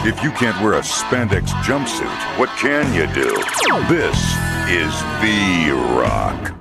If you can't wear a spandex jumpsuit, what can you do? This is V-Rock.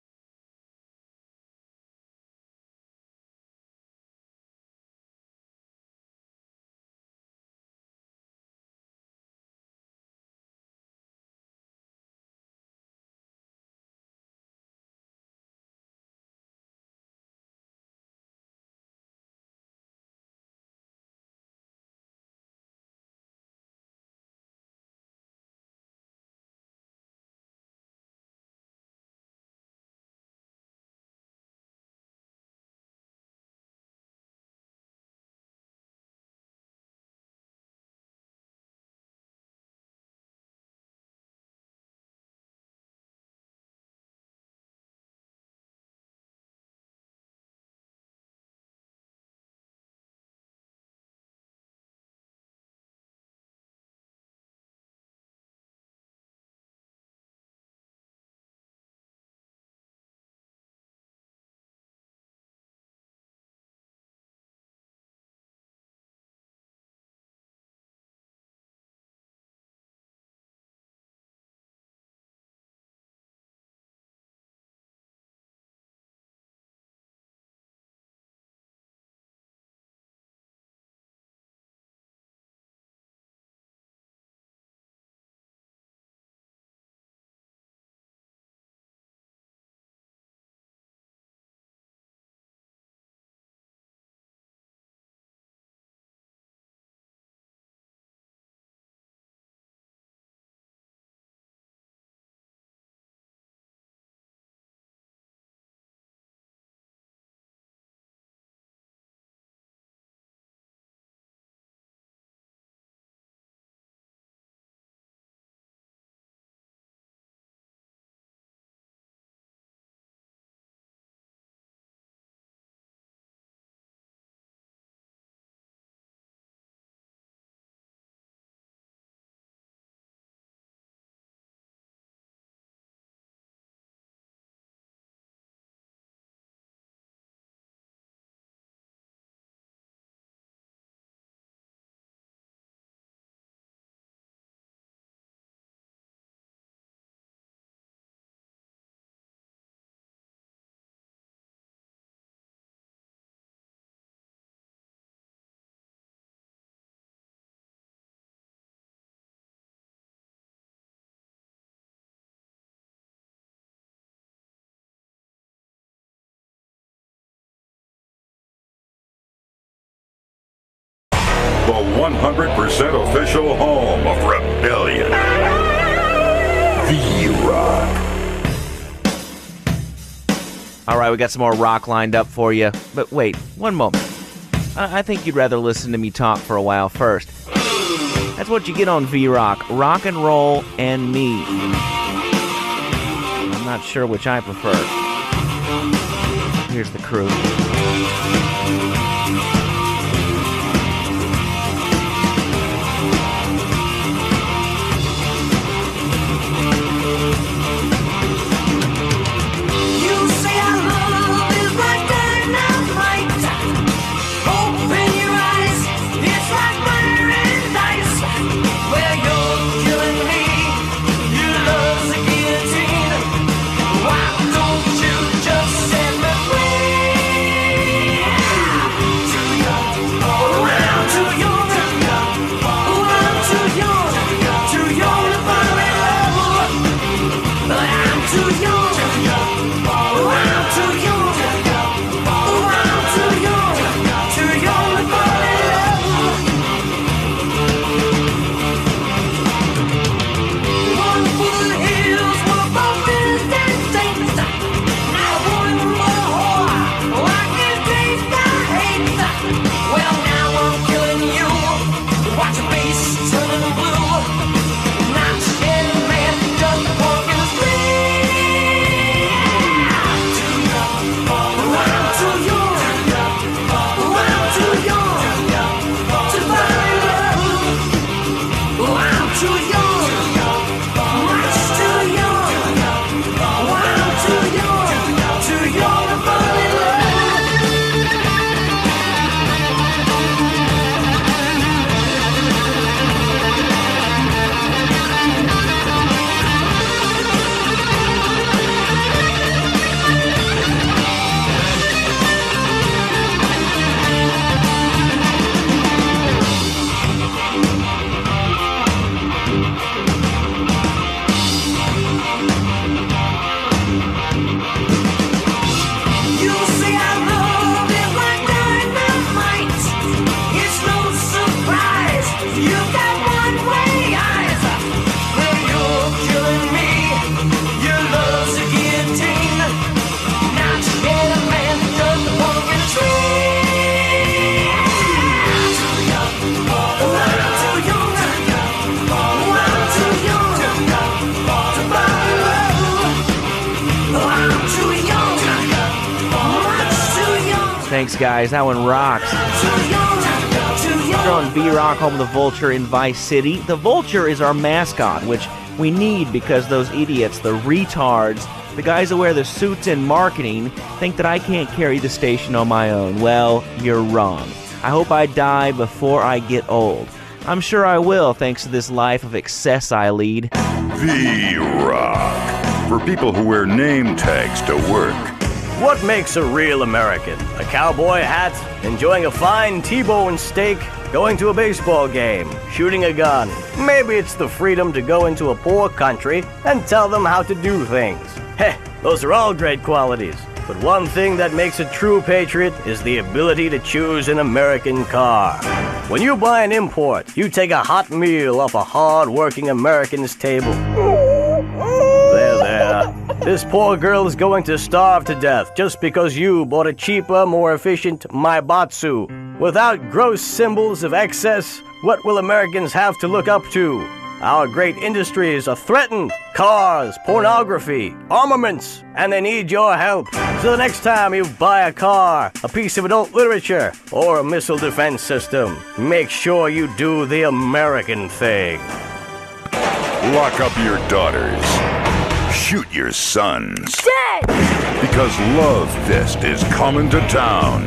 The 100% official home of rebellion. V-Rock. All right, we got some more rock lined up for you. But wait, one moment. I think you'd rather listen to me talk for a while first. That's what you get on V-Rock. Rock and roll and me. I'm not sure which I prefer. Here's the Crüe. Thanks, guys. That one rocks. We're on V-Rock, home of the Vulture in Vice City. The Vulture is our mascot, which we need because those idiots, the retards, the guys that wear the suits in marketing, think that I can't carry the station on my own. Well, you're wrong. I hope I die before I get old. I'm sure I will, thanks to this life of excess I lead. V-Rock. For people who wear name tags to work. What makes a real American? A cowboy hat, enjoying a fine T-bone steak, going to a baseball game, shooting a gun. Maybe it's the freedom to go into a poor country and tell them how to do things. Heh, those are all great qualities. But one thing that makes a true patriot is the ability to choose an American car. When you buy an import, you take a hot meal off a hard-working American's table. There. This poor girl is going to starve to death just because you bought a cheaper, more efficient Maibatsu. Without gross symbols of excess, what will Americans have to look up to? Our great industries are threatened. Cars, pornography, armaments, and they need your help. So the next time you buy a car, a piece of adult literature, or a missile defense system, make sure you do the American thing. Lock up your daughters. Shoot your sons. Dad! Because Love Fist is coming to town.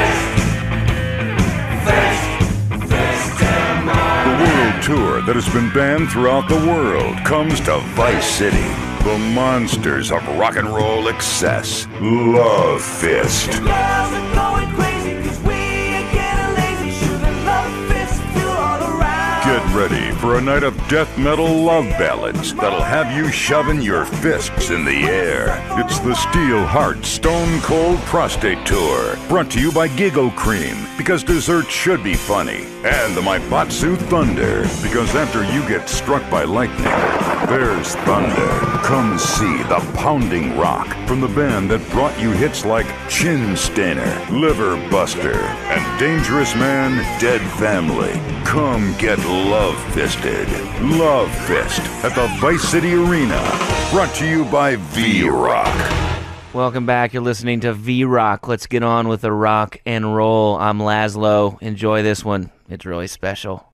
The world tour that has been banned throughout the world comes to Vice City. The monsters of rock and roll excess. Love Fist. Get ready for a night of death metal love ballads that'll have you shoving your fists in the air. It's the Steel Heart Stone Cold Prostate Tour, brought to you by Giggle Cream, because dessert should be funny, and the Maibatsu Thunder, because after you get struck by lightning, there's thunder. Come see the pounding rock from the band that brought you hits like Chin Stainer, Liver Buster, and Dangerous Man, Dead Family. Come get Love Fisted. Love Fist at the Vice City Arena. Brought to you by V-Rock. Welcome back. You're listening to V-Rock. Let's get on with the rock and roll. I'm Lazlow. Enjoy this one. It's really special.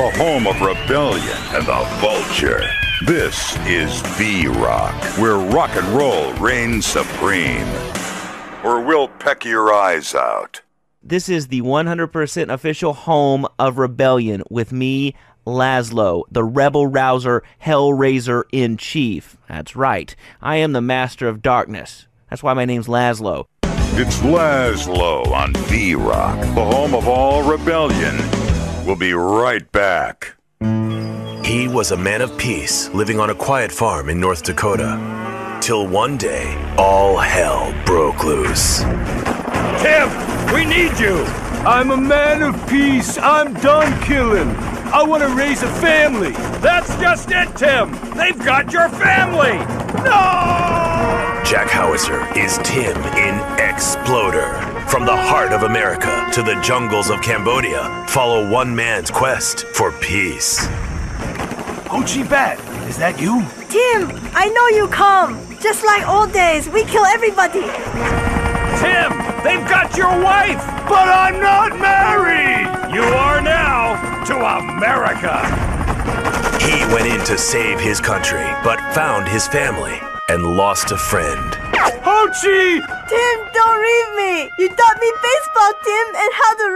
the home of rebellion and the vulture. This is V-Rock, where rock and roll reigns supreme. Or we'll peck your eyes out. This is the 100% official home of rebellion with me, Lazlow, the rebel rouser, hellraiser in chief. That's right. I am the master of darkness. That's why my name's Lazlow. It's Lazlow on V-Rock, the home of all rebellion. We'll be right back. He was a man of peace living on a quiet farm in North Dakota. Till one day, all hell broke loose. Tim, we need you! I'm a man of peace. I'm done killing. I want to raise a family. That's just it, Tim. They've got your family. No! Jack Howitzer is Tim in Exploder. From the heart of America to the jungles of Cambodia, follow one man's quest for peace. Ochi Bat, is that you? Tim, I know you come. Just like old days, we kill everybody. Tim, they've got your wife, but I'm not married. You are now to America. He went in to save his country, but found his family and lost a friend. Ochi! Tim, don't leave me. You taught me baseball, Tim, and how to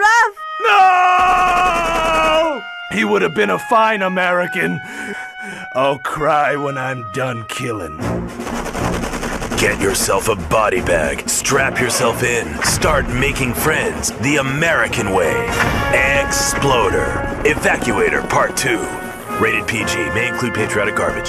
rap. No! He would have been a fine American. I'll cry when I'm done killing. Get yourself a body bag, strap yourself in, start making friends the American way. Exploder. Evacuator Part 2. Rated PG. May include patriotic garbage.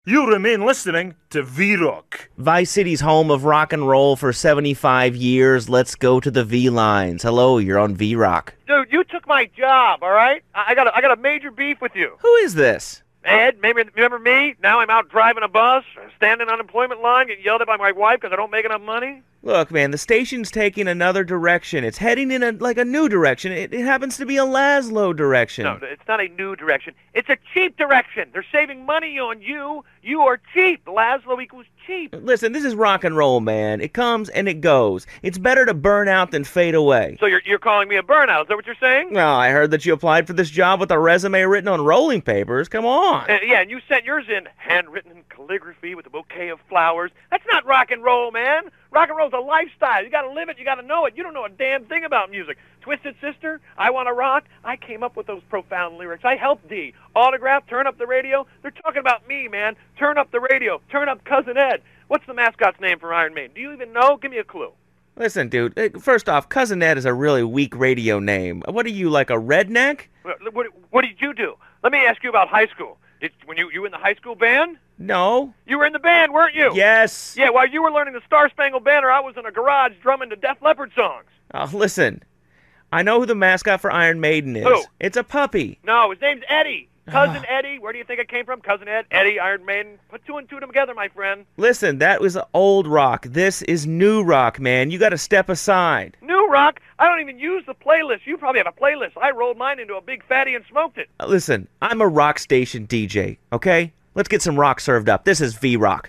You remain listening to V-Rock. Vice City's home of rock and roll for 75 years. Let's go to the V-Lines. Hello, you're on V-Rock. Dude, you took my job, all right? I got a major beef with you. Who is this? Ed, maybe remember me? Now I'm out driving a bus, standing on unemployment line, getting yelled at by my wife because I don't make enough money. Look, man, the station's taking another direction. It's heading in a new direction. It happens to be a Lazlow direction. No, it's not a new direction. It's a cheap direction. They're saving money on you. You are cheap. Lazlow equals cheap. Listen, this is rock and roll, man. It comes and it goes. It's better to burn out than fade away. So you're calling me a burnout. Is that what you're saying? Well, I heard that you applied for this job with a resume written on rolling papers. Come on. Yeah, and you sent yours in handwritten in calligraphy with a bouquet of flowers. That's not rock and roll, man. Rock and roll's a lifestyle. You gotta live it. You gotta know it. You don't know a damn thing about music. Twisted Sister, I Wanna Rock. I came up with those profound lyrics. I helped Dee. Autograph, Turn Up the Radio. They're talking about me, man. Turn up the radio. Turn up Cousin Ed. What's the mascot's name for Iron Maiden? Do you even know? Give me a clue. Listen, dude, first off, Cousin Ed is a really weak radio name. What are you, like a redneck? What did you do? Let me ask you about high school. When you in the high school band? No. You were in the band, weren't you? Yes. Yeah, while you were learning the Star Spangled Banner, I was in a garage drumming to Def Leppard songs. Listen, I know who the mascot for Iron Maiden is. Who? It's a puppy. No, his name's Eddie. Cousin Eddie. Where do you think it came from? Cousin Ed, Eddie, Iron Maiden. Put two and two together, my friend. Listen, that was old rock. This is new rock, man. You got to step aside. New rock? I don't even use the playlist. You probably have a playlist. I rolled mine into a big fatty and smoked it. Listen, I'm a rock station DJ, okay? Let's get some rock served up. This is V-Rock.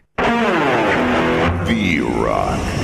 V-Rock.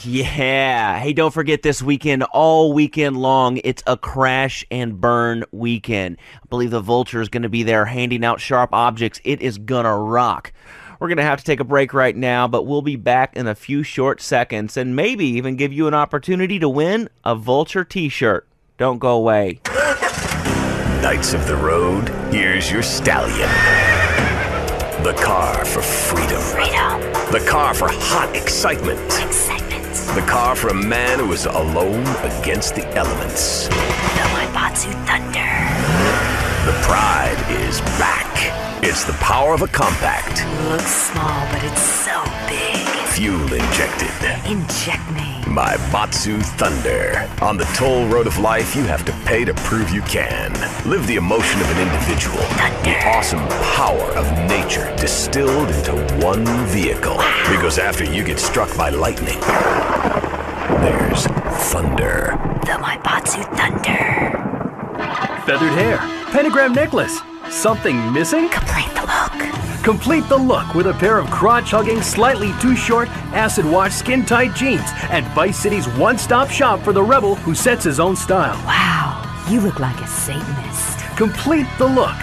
Yeah. Hey, don't forget this weekend, all weekend long, it's a crash and burn weekend. I believe the Vulture is going to be there handing out sharp objects. It is going to rock. We're going to have to take a break right now, but we'll be back in a few short seconds and maybe even give you an opportunity to win a Vulture t-shirt. Don't go away. Knights of the Road, here's your stallion. The car for freedom. The car for hot excitement. The car for a man who is alone against the elements. The Waibatsu Thunder. The pride is back. It's the power of a compact. Looks small, but it's so big. Fuel injected. Inject me. My Batsu Thunder. On the toll road of life, you have to pay to prove you can. Live the emotion of an individual. Thunder. The awesome power of nature distilled into one vehicle. Wow. Because after you get struck by lightning, there's thunder. The Waibatsu Thunder. Feathered hair, pentagram necklace. Something missing? Complete the look. Complete the look with a pair of crotch-hugging, slightly too short, acid-wash, skin-tight jeans at Vice City's one-stop shop for the rebel who sets his own style. Wow, you look like a Satanist. Complete the look.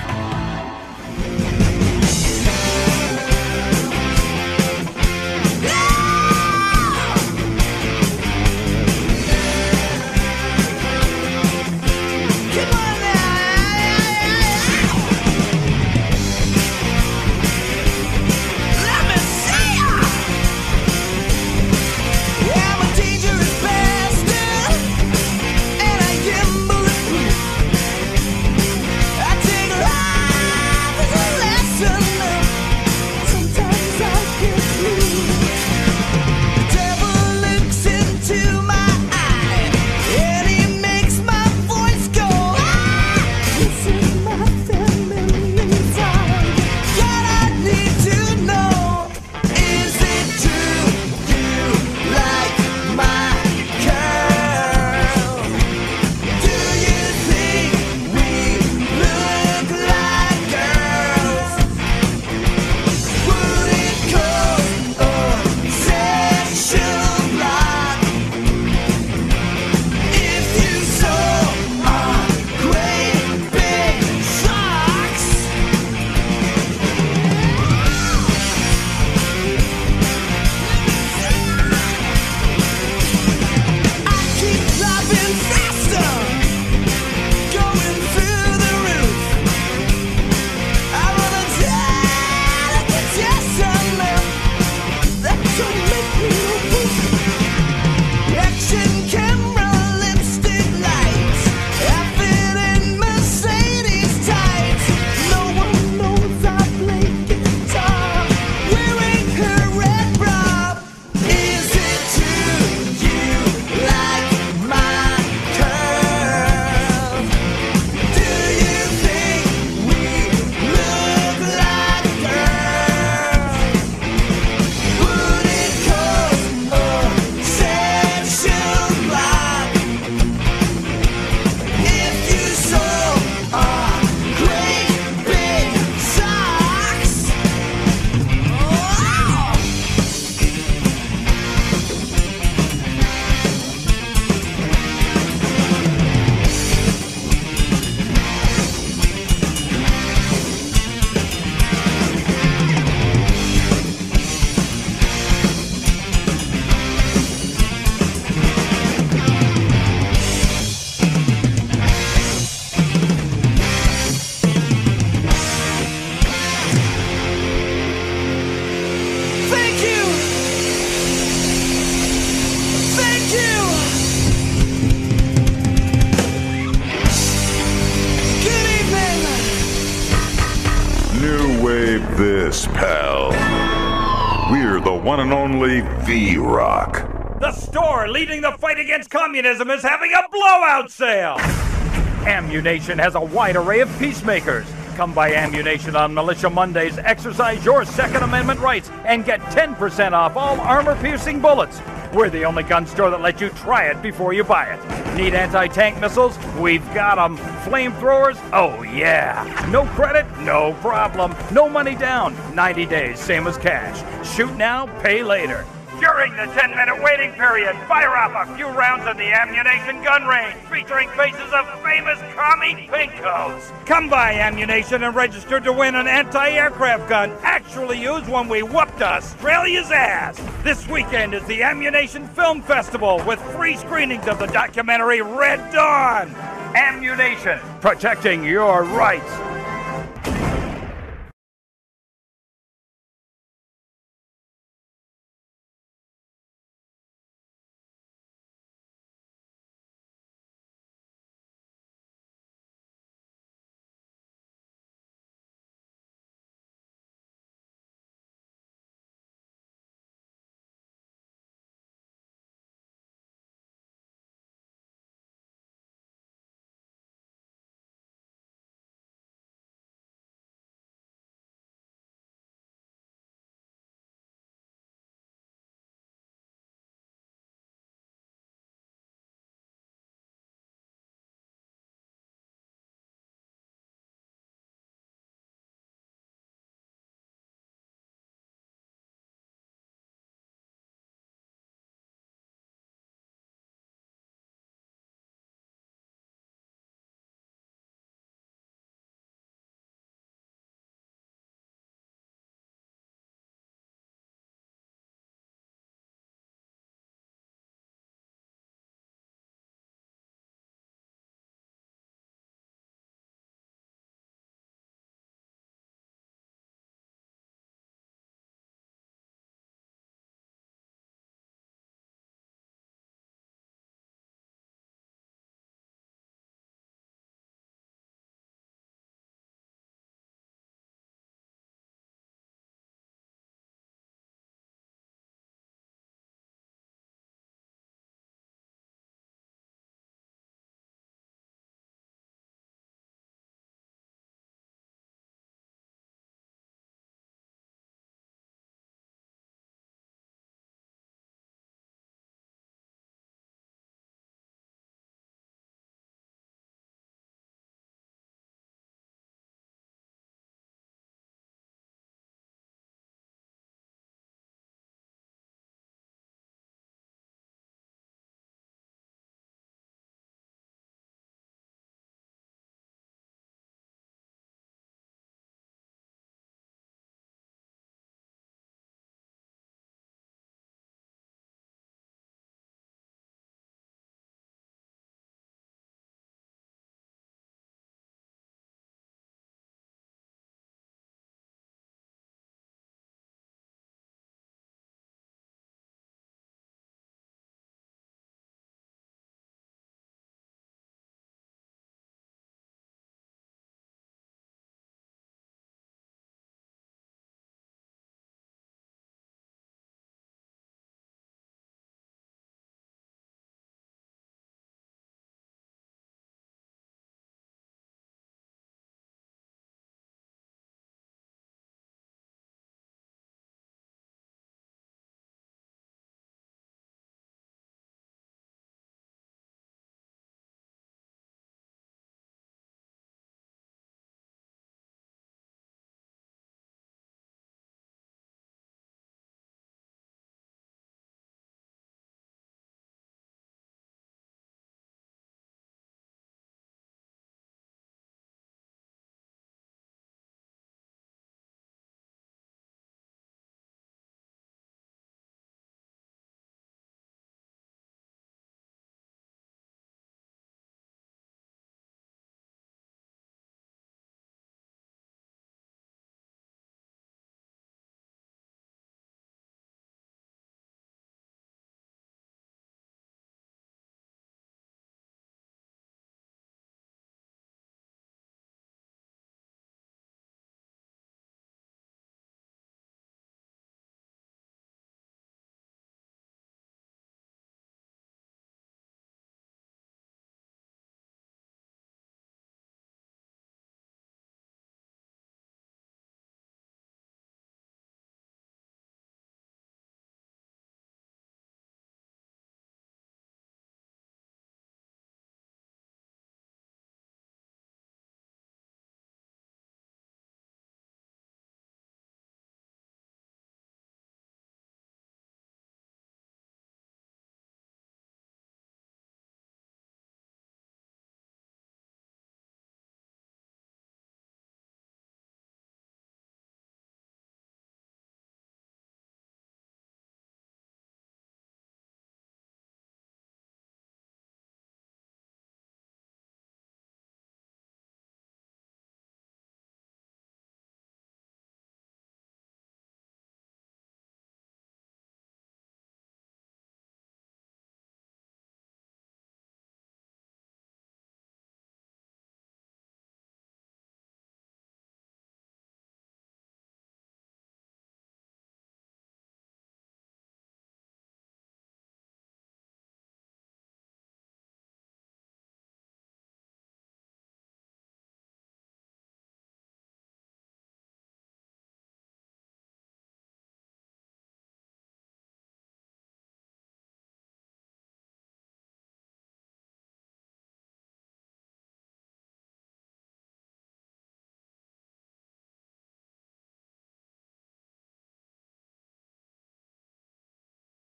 this, pal. We're the one and only V-Rock. The store leading the fight against communism is having a blowout sale! Ammunition has a wide array of peacemakers. Come by Ammunition on Militia Mondays, exercise your Second Amendment rights, and get 10% off all armor-piercing bullets. We're the only gun store that lets you try it before you buy it. Need anti-tank missiles? We've got them. Flamethrowers? Oh yeah. No credit? No problem. No money down. 90 days, same as cash. Shoot now, pay later. During the 10-minute waiting period, fire off a few rounds in the ammunition gun range, featuring faces of famous commie pinkos. Come by Ammunition and register to win an anti-aircraft gun actually used when we whooped Australia's ass. This weekend is the Ammunition Film Festival with free screenings of the documentary Red Dawn. Ammunition, protecting your rights.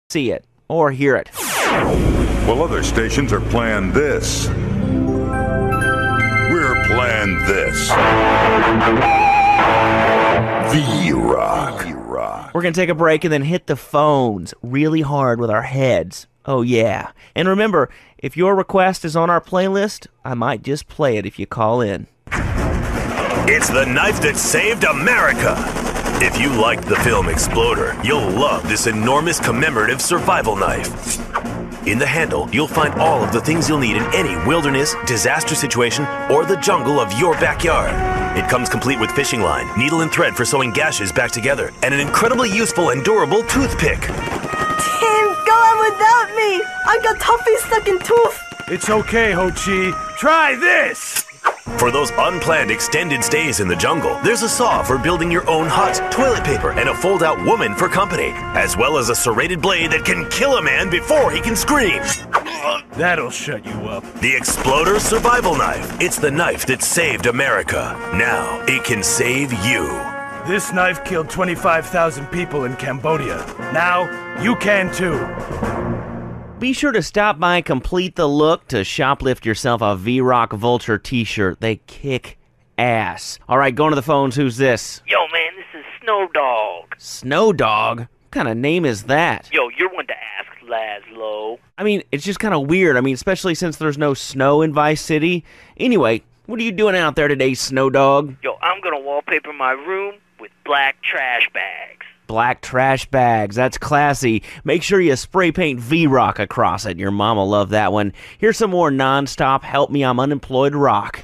see it or hear it. Well, other stations are playing this. We're playing this. V-Rock. We're going to take a break and then hit the phones really hard with our heads. Oh, yeah. And remember, if your request is on our playlist, I might just play it if you call in. It's the knife that saved America. If you liked the film Exploder, you'll love this enormous commemorative survival knife. In the handle, you'll find all of the things you'll need in any wilderness, disaster situation, or the jungle of your backyard. It comes complete with fishing line, needle and thread for sewing gashes back together, and an incredibly useful and durable toothpick. Tim, go on without me. I've got toffee stuck in tooth. It's okay, Ho-Chi. Try this! For those unplanned extended stays in the jungle, there's a saw for building your own hut, toilet paper, and a fold-out woman for company, as well as a serrated blade that can kill a man before he can scream. That'll shut you up. The Exploder Survival Knife. It's the knife that saved America. Now it can save you. This knife killed 25,000 people in Cambodia. Now you can too. Be sure to stop by Complete the Look to shoplift yourself a V-Rock Vulture t-shirt. They kick ass. All right, going to the phones. Who's this? Yo, man, this is Snow Dog. Snow Dog? What kind of name is that? Yo, you're one to ask, Lazlow. I mean, it's just kind of weird. I mean, especially since there's no snow in Vice City. Anyway, what are you doing out there today, Snow Dog? Yo, I'm gonna wallpaper my room with black trash bags. Black trash bags. That's classy. Make sure you spray paint V-Rock across it. Your mama loved that one. Here's some more non-stop Help Me I'm Unemployed rock.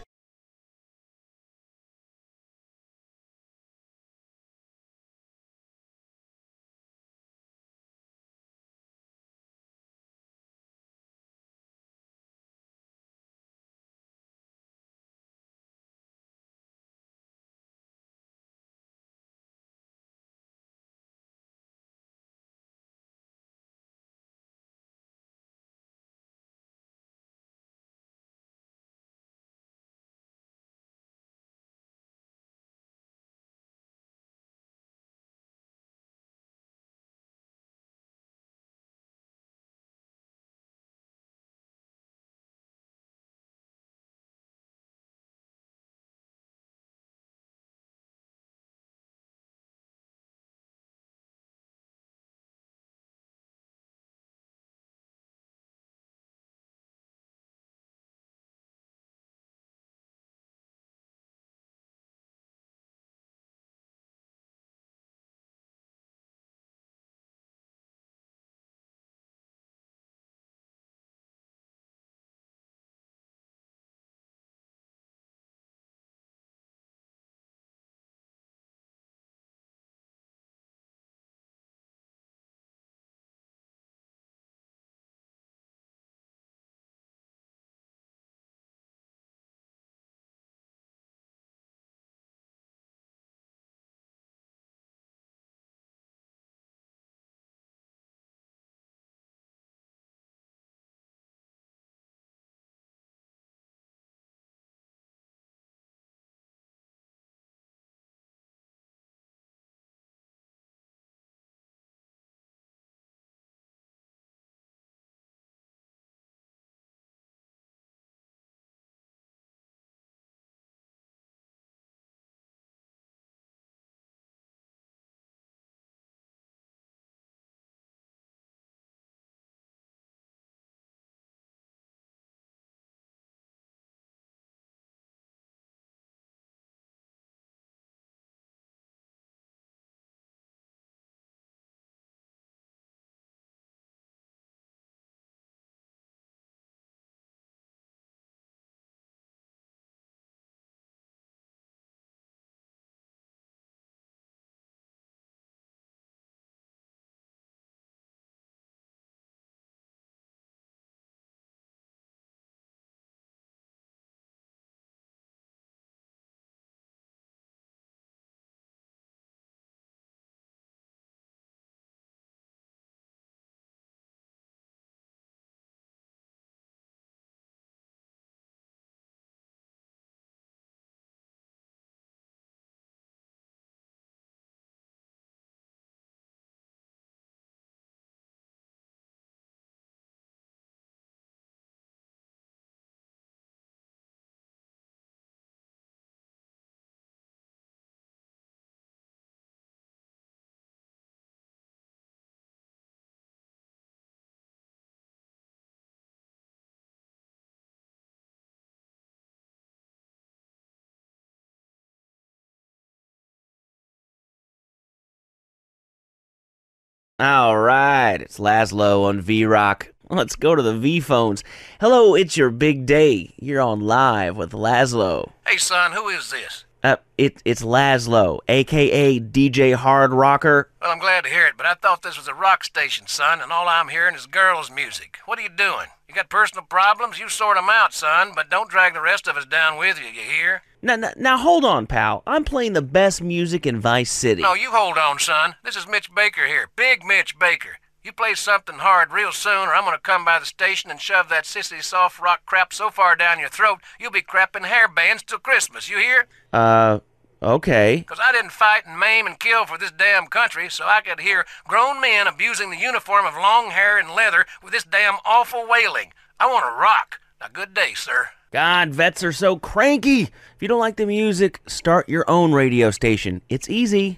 All right, it's Lazlow on V-Rock. Let's go to the V-phones. Hello, it's your big day. You're on live with Lazlow. Hey, son, who is this? It's Lazlow, a.k.a. DJ Hard Rocker. Well, I'm glad to hear it, but I thought this was a rock station, son, and all I'm hearing is girls' music. What are you doing? You got personal problems? You sort 'em out, son, but don't drag the rest of us down with you, you hear? Now, hold on, pal. I'm playing the best music in Vice City. No, you hold on, son. This is Mitch Baker here, Big Mitch Baker. You play something hard real soon, or I'm gonna come by the station and shove that sissy soft rock crap so far down your throat, you'll be crapping hair bands till Christmas, you hear? Okay. 'Cause I didn't fight and maim and kill for this damn country, so I could hear grown men abusing the uniform of long hair and leather with this damn awful wailing. I want to rock. Now, good day, sir. God, vets are so cranky. If you don't like the music, start your own radio station. It's easy.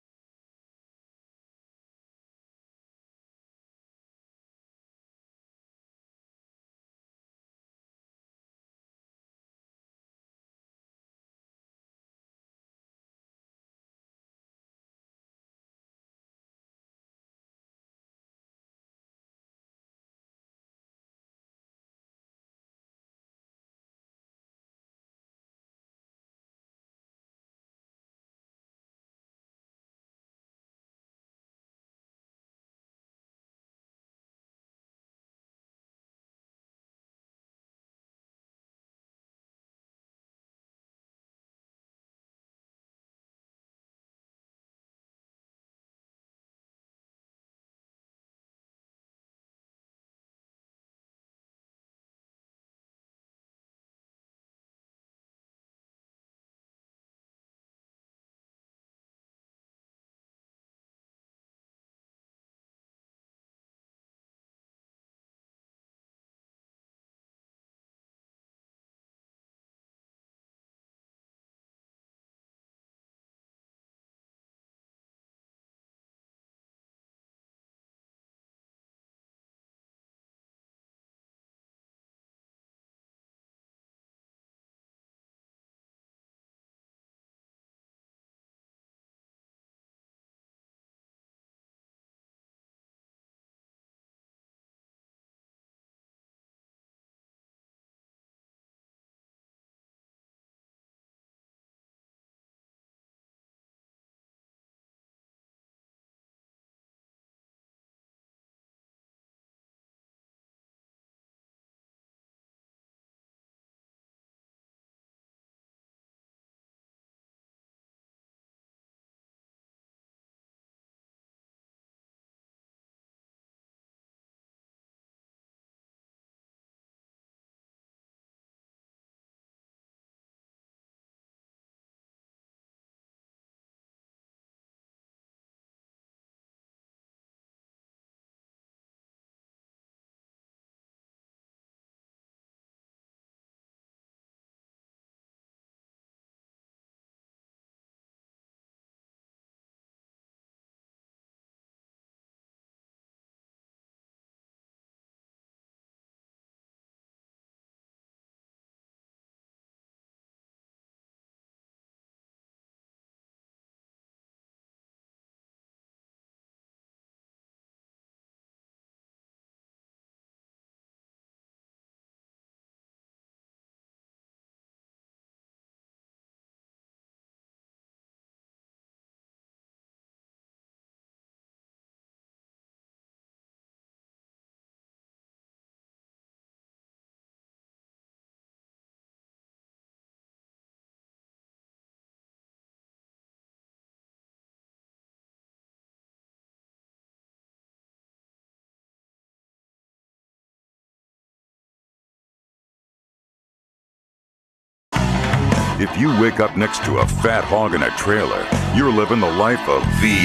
If you wake up next to a fat hog in a trailer, you're living the life of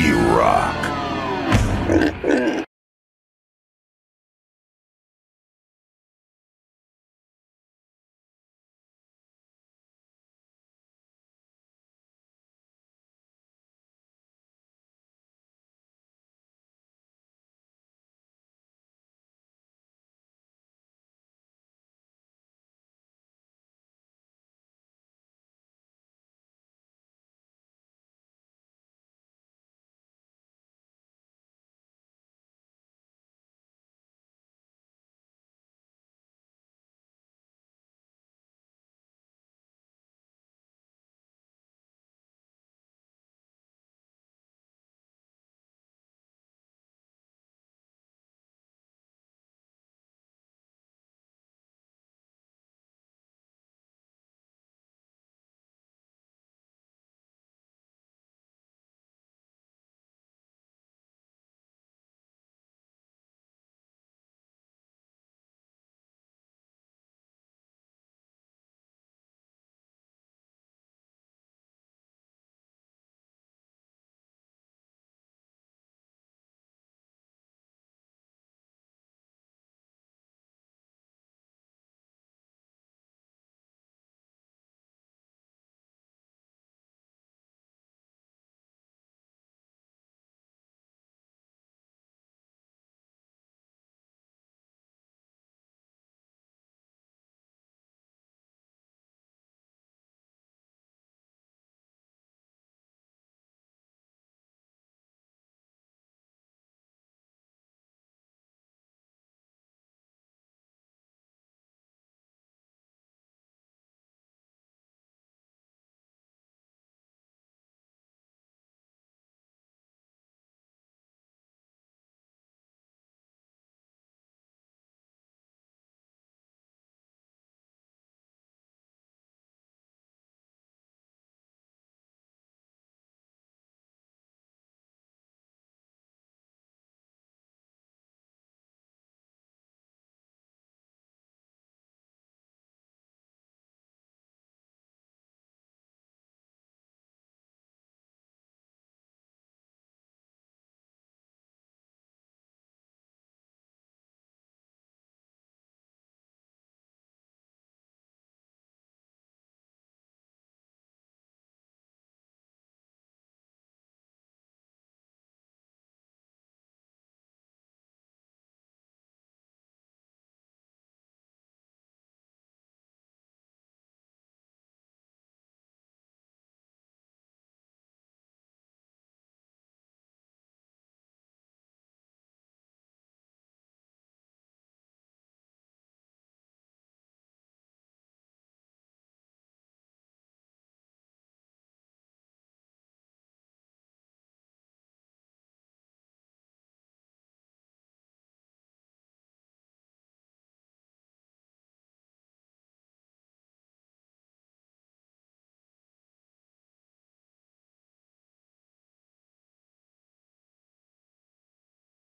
V-Rock.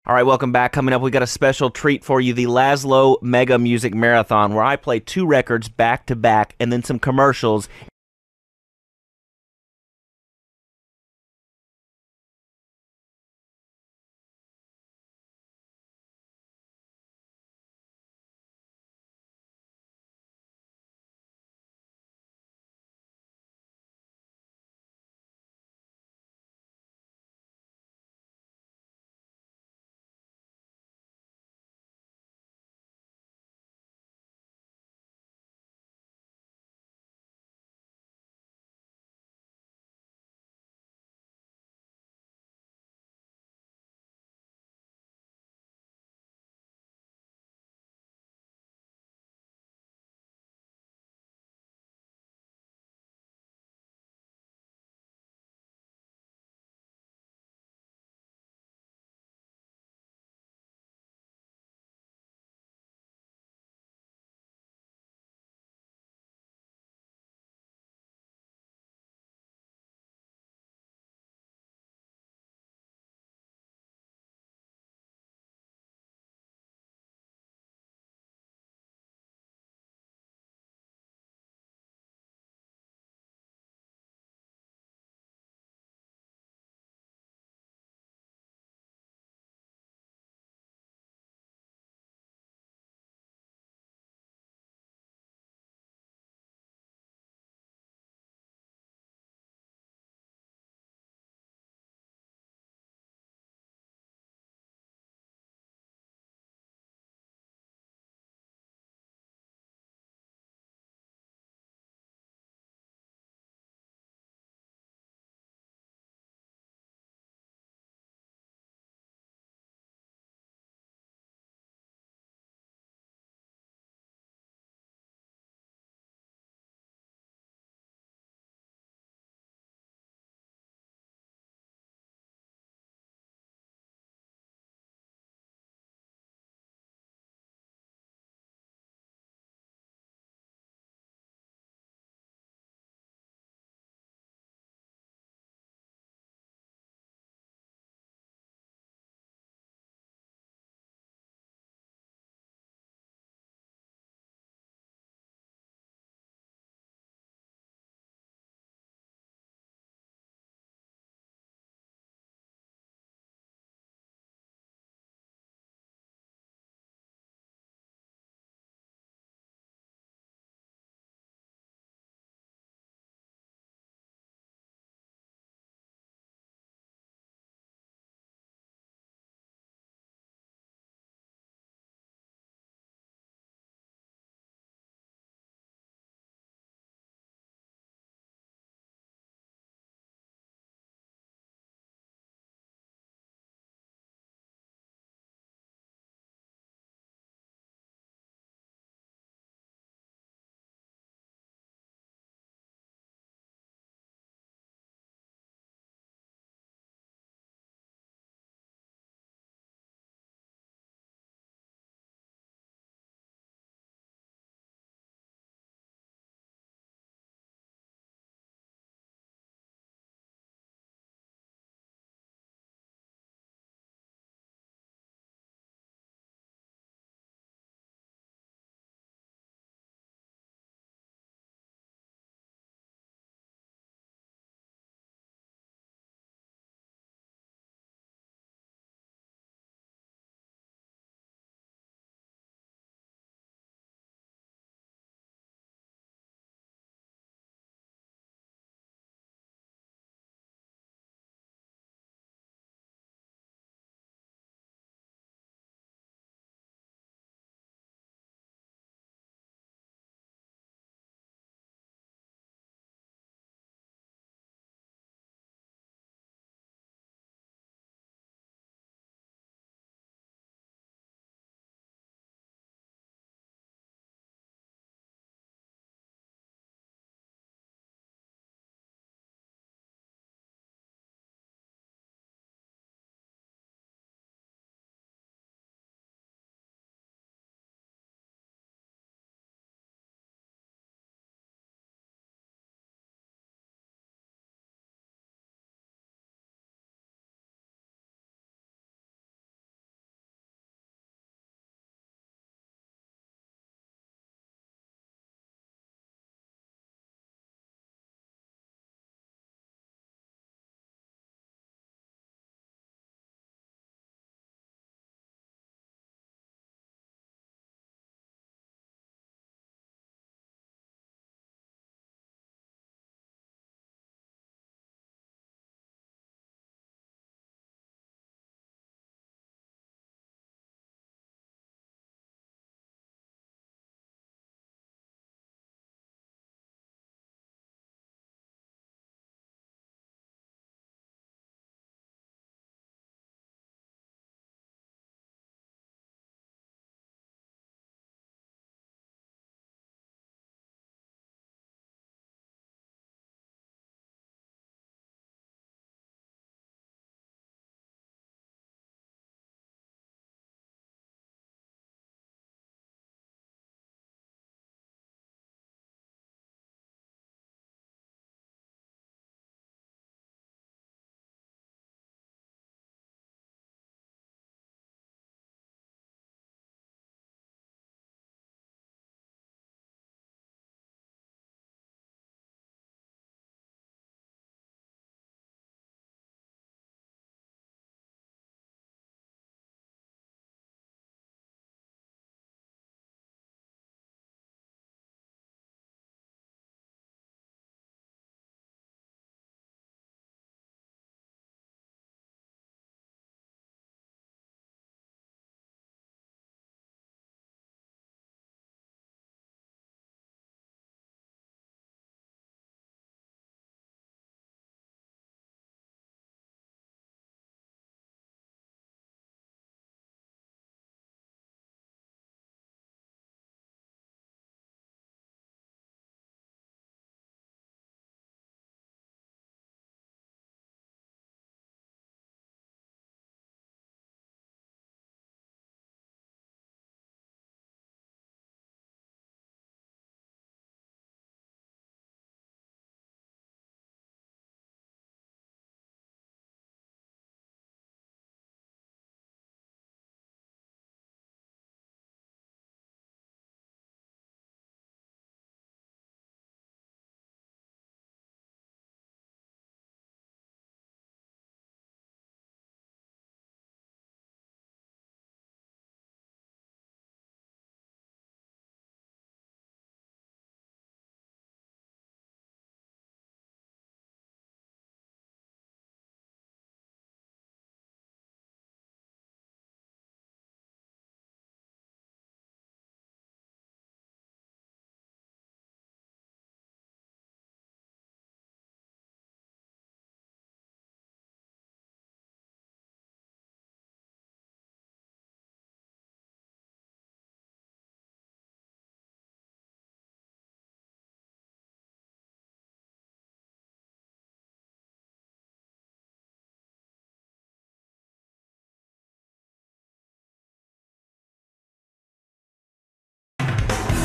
All right, welcome back. Coming up, we got a special treat for you, the Lazlow Mega Music Marathon, where I play 2 records back to back and then some commercials.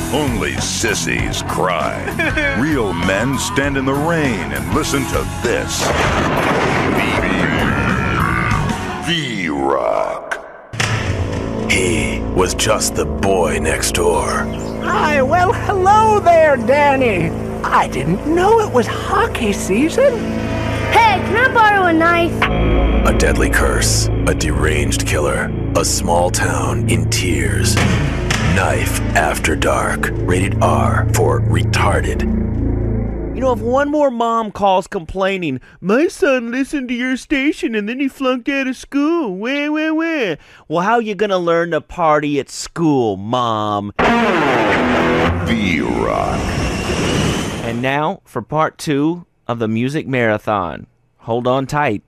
Only sissies cry. Real men stand in the rain and listen to this. V-Rock. He was just the boy next door. Hi, well, hello there, Danny. I didn't know it was hockey season. Hey, can I borrow a knife? A deadly curse, a deranged killer, a small town in tears. Knife After Dark, rated R for retarded. You know, if one more mom calls complaining, my son listened to your station and then he flunked out of school, well, how you gonna learn to party at school, Mom? V-Rock. And now for part 2 of the music marathon. Hold on tight.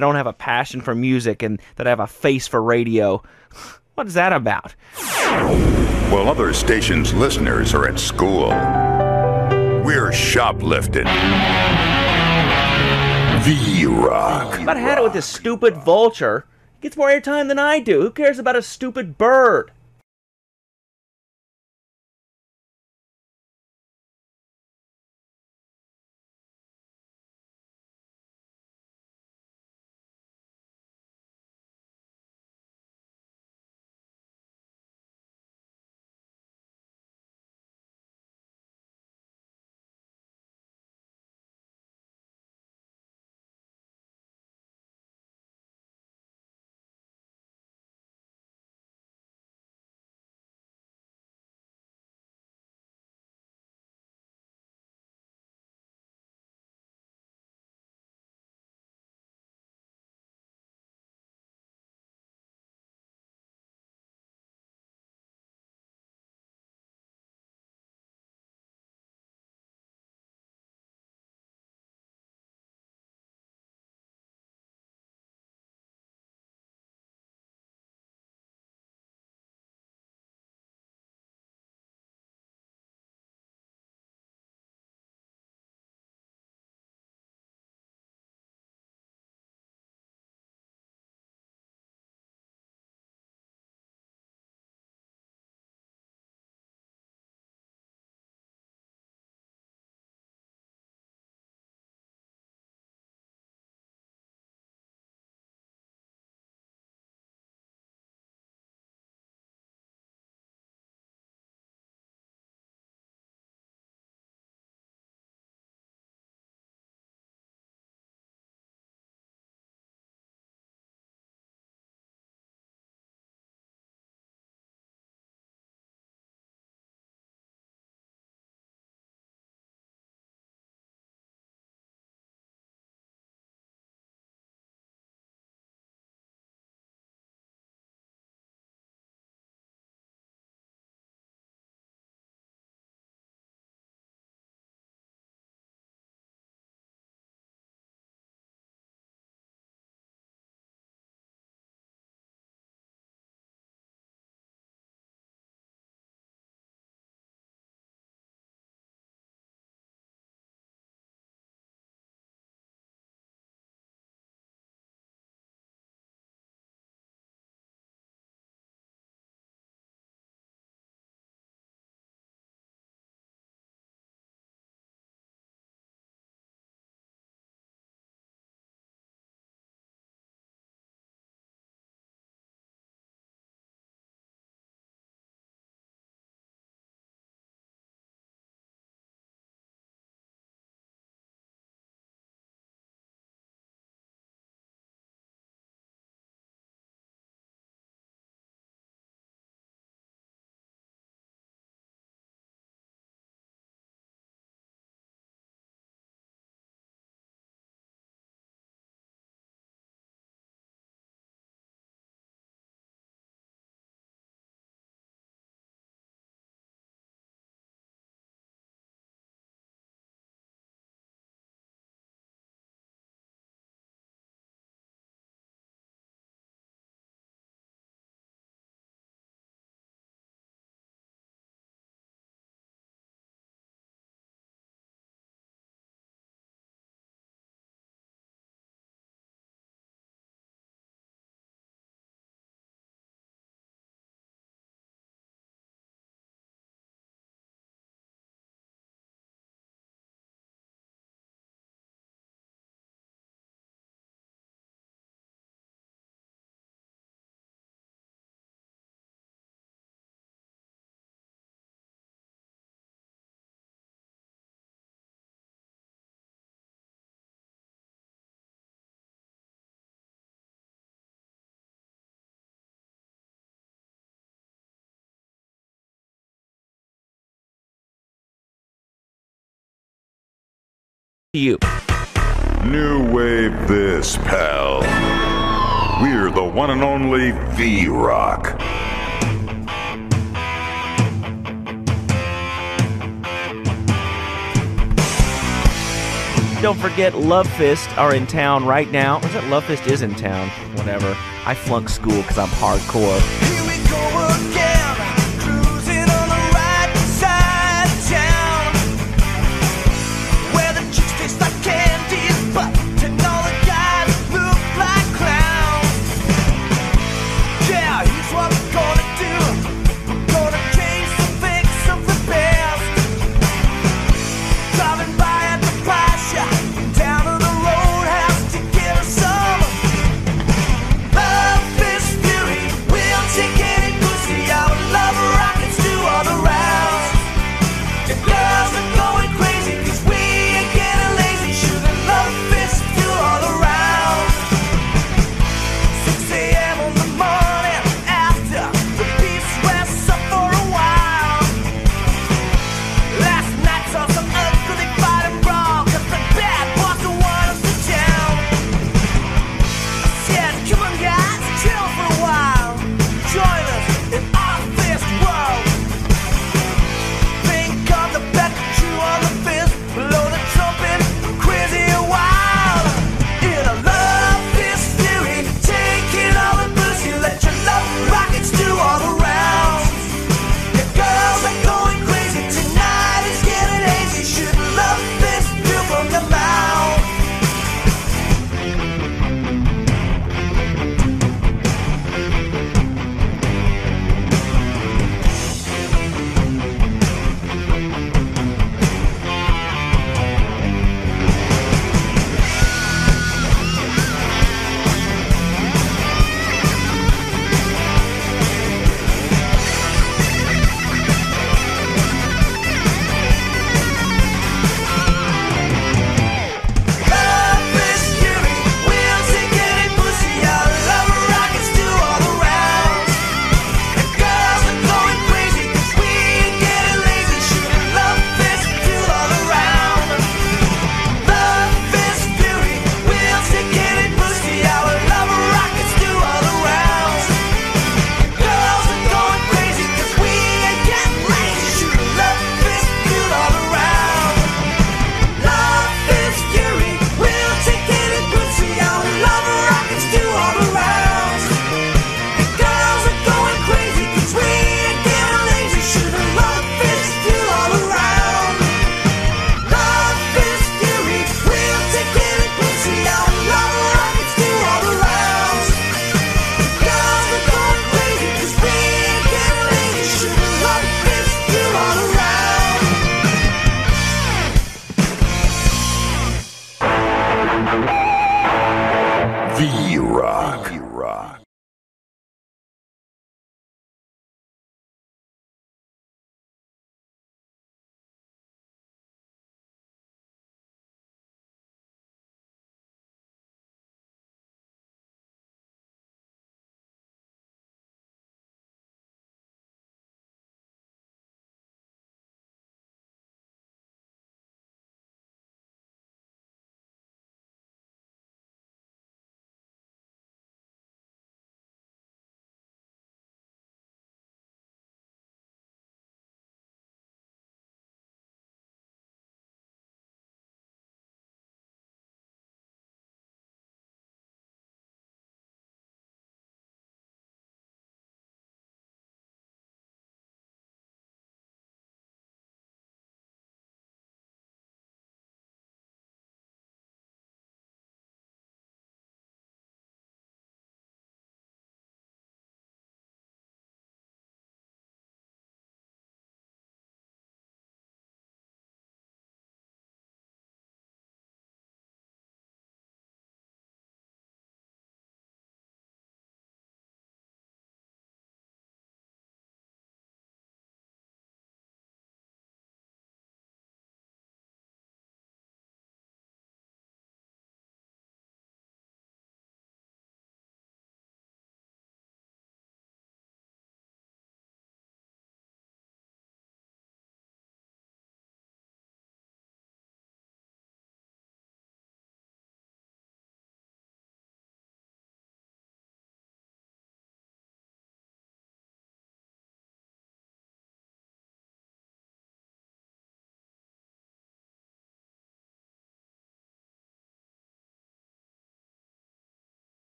don't have a passion for music and that I have a face for radio. What is that about? While other stations' listeners are at school, we're shoplifting. V-Rock. But I had it with this stupid vulture. He gets more airtime than I do. Who cares about a stupid bird? You. New wave this, pal. We're the one and only V-Rock. Don't forget, Love Fist are in town right now. Or is it Love Fist is in town? Whatever. I flunk school because I'm hardcore. Here we go again, cruising on the right side of town, where the chicks taste like candies, but all the guys look like clowns. Yeah, here's what we're gonna do. We're gonna change some things, some for best. Driving by at the pie shop, down to the roadhouse to get us some Love Fist Fury. We'll take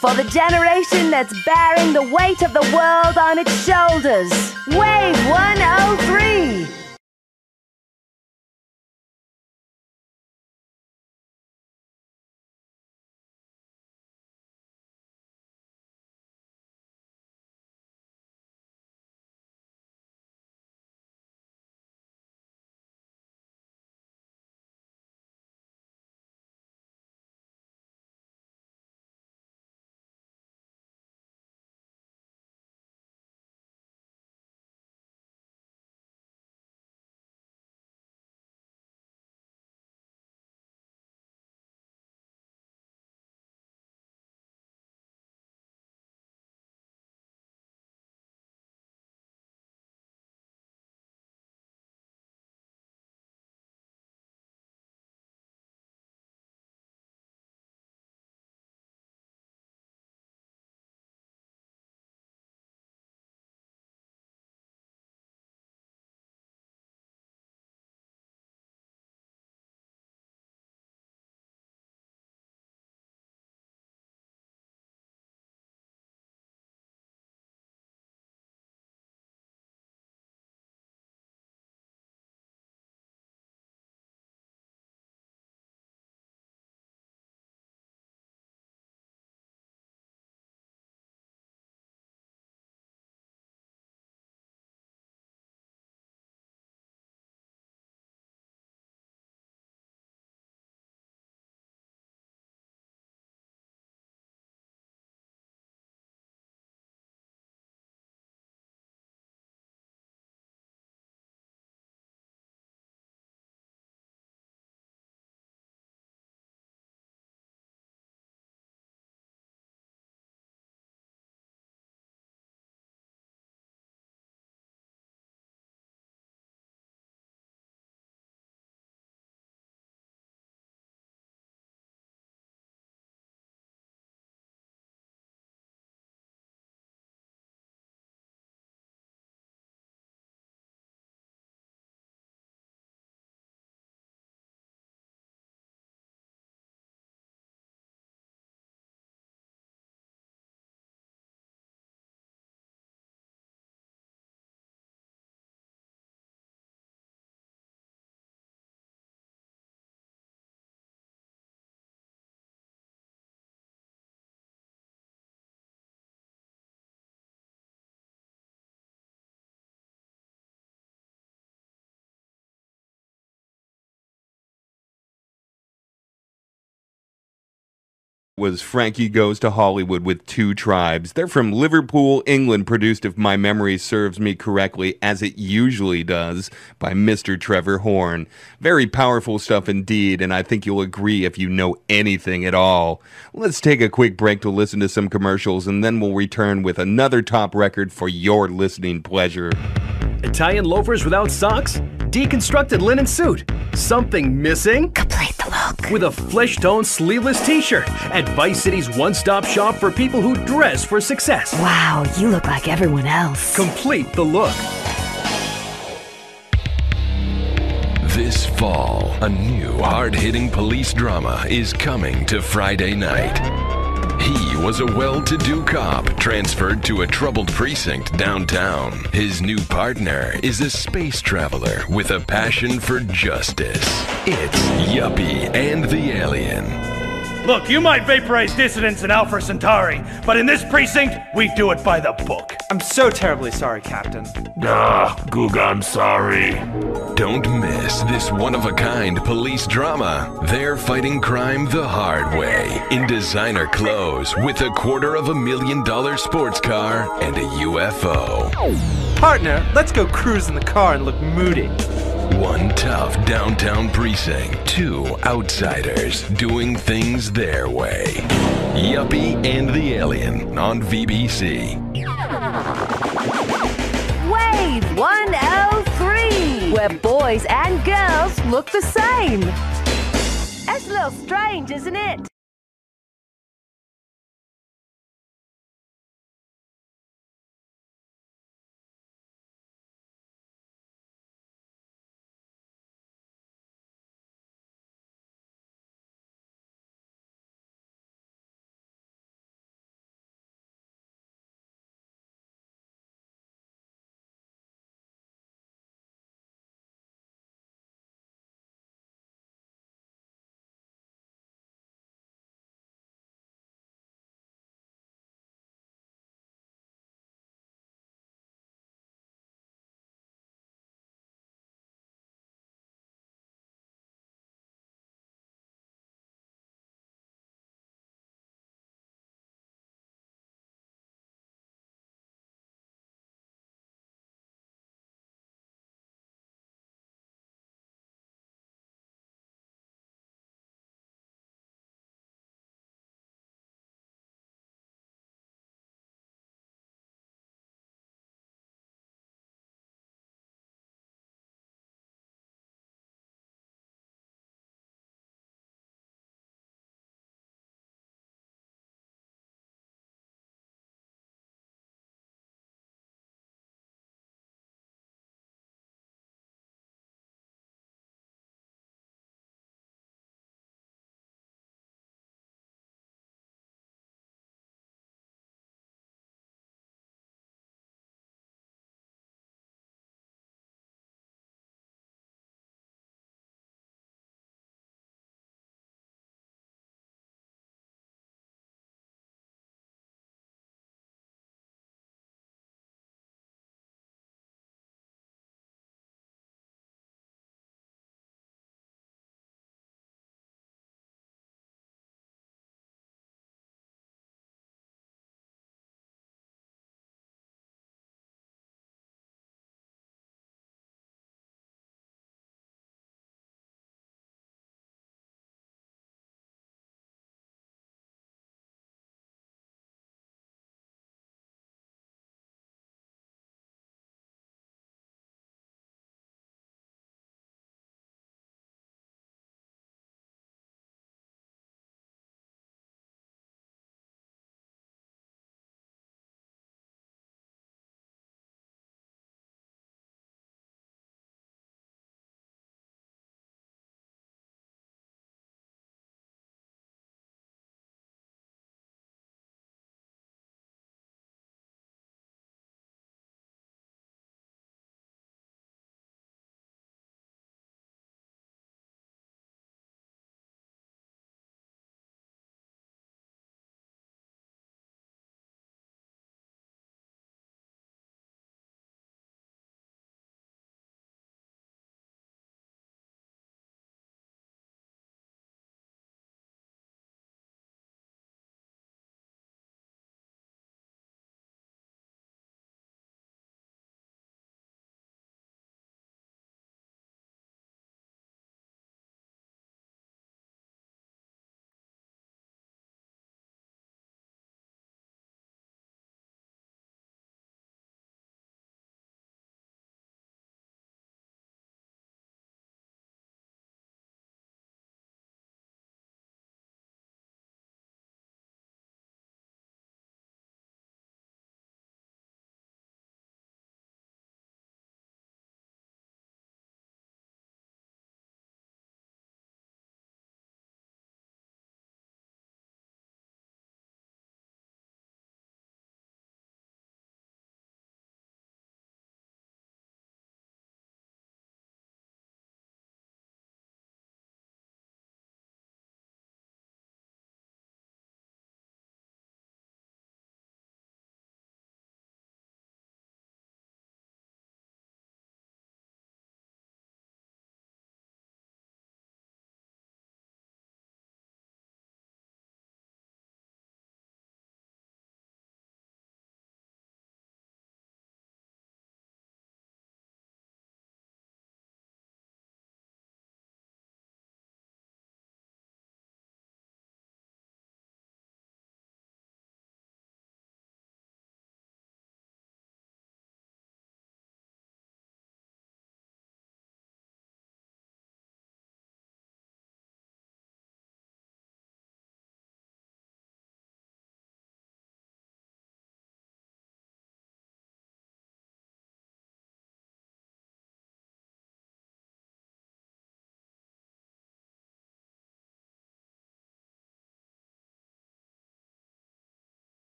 For the generation that's bearing the weight of the world on its shoulders. Wave 103. Was Frankie Goes to Hollywood with Two Tribes. They're from Liverpool, England, produced, if my memory serves me correctly, as it usually does, by Mr. Trevor Horn. Very powerful stuff indeed, and I think you'll agree if you know anything at all. Let's take a quick break to listen to some commercials, and then we'll return with another top record for your listening pleasure. Italian loafers without socks? Deconstructed linen suit? Something missing? Complete the look. With a flesh-toned sleeveless t-shirt at Vice City's one-stop shop for people who dress for success. Wow, you look like everyone else. Complete the look. This fall, a new hard-hitting police drama is coming to Friday night. He was a well-to-do cop transferred to a troubled precinct downtown. His new partner is a space traveler with a passion for justice. It's Yuppie and the Alien. Look, you might vaporize dissidents in Alpha Centauri, but in this precinct, we do it by the book. I'm so terribly sorry, Captain. Goog, I'm sorry. Don't miss this one-of-a-kind police drama. They're fighting crime the hard way, in designer clothes, with $250,000 sports car and a UFO. Partner, let's go cruise in the car and look moody. One tough downtown precinct, two outsiders doing things their way. Yuppie and the Alien on VBC. Wave 103, where boys and girls look the same. That's a little strange, isn't it?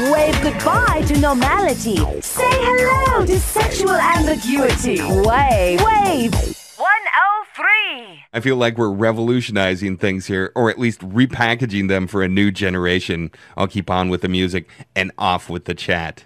Wave goodbye to normality. Say hello to sexual ambiguity. Wave. 103. I feel like we're revolutionizing things here, or at least repackaging them for a new generation. I'll keep on with the music and off with the chat.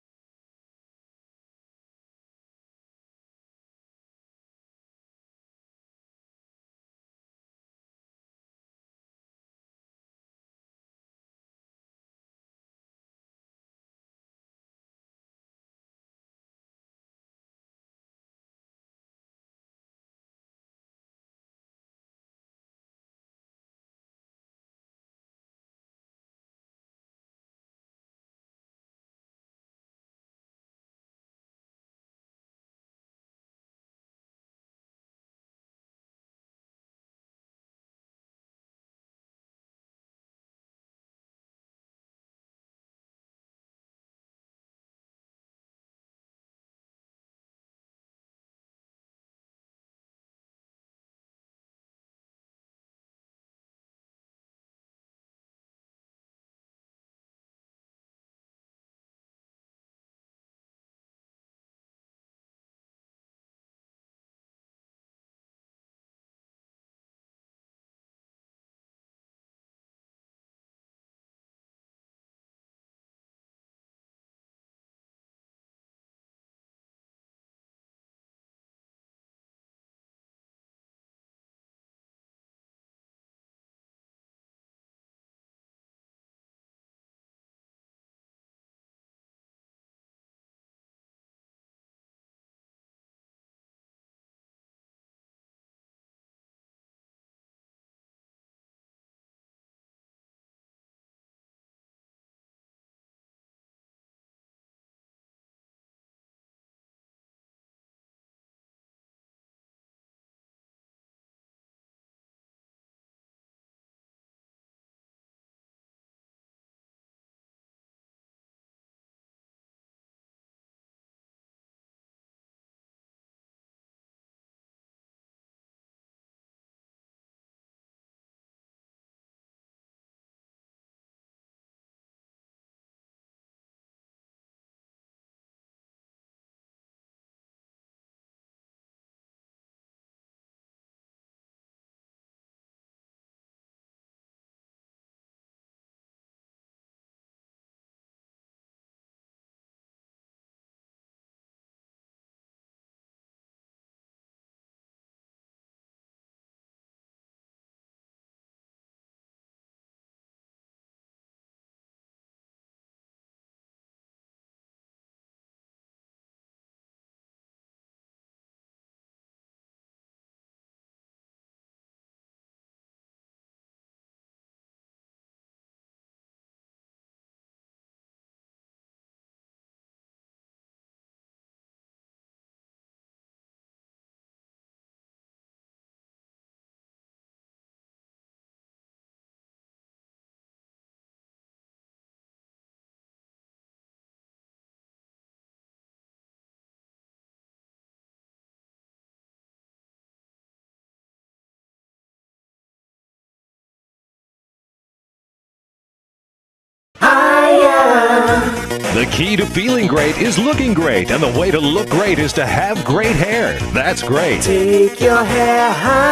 The key to feeling great is looking great, and the way to look great is to have great hair. That's great. Take your hair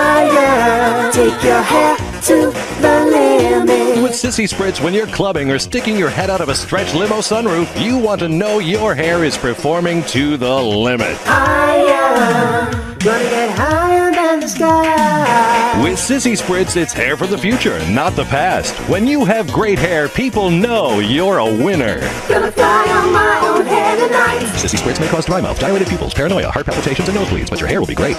higher. Take your hair to the limit. With Sissy Spritz, when you're clubbing or sticking your head out of a stretch limo sunroof, you want to know your hair is performing to the limit. Higher. Gonna get higher than the sky. With Sissy Spritz, it's hair for the future, not the past. When you have great hair, people know you're a winner. Gonna fly on my own hair tonight. Sissy Spritz may cause dry mouth, dilated pupils, paranoia, heart palpitations, and nosebleeds, but your hair will be great.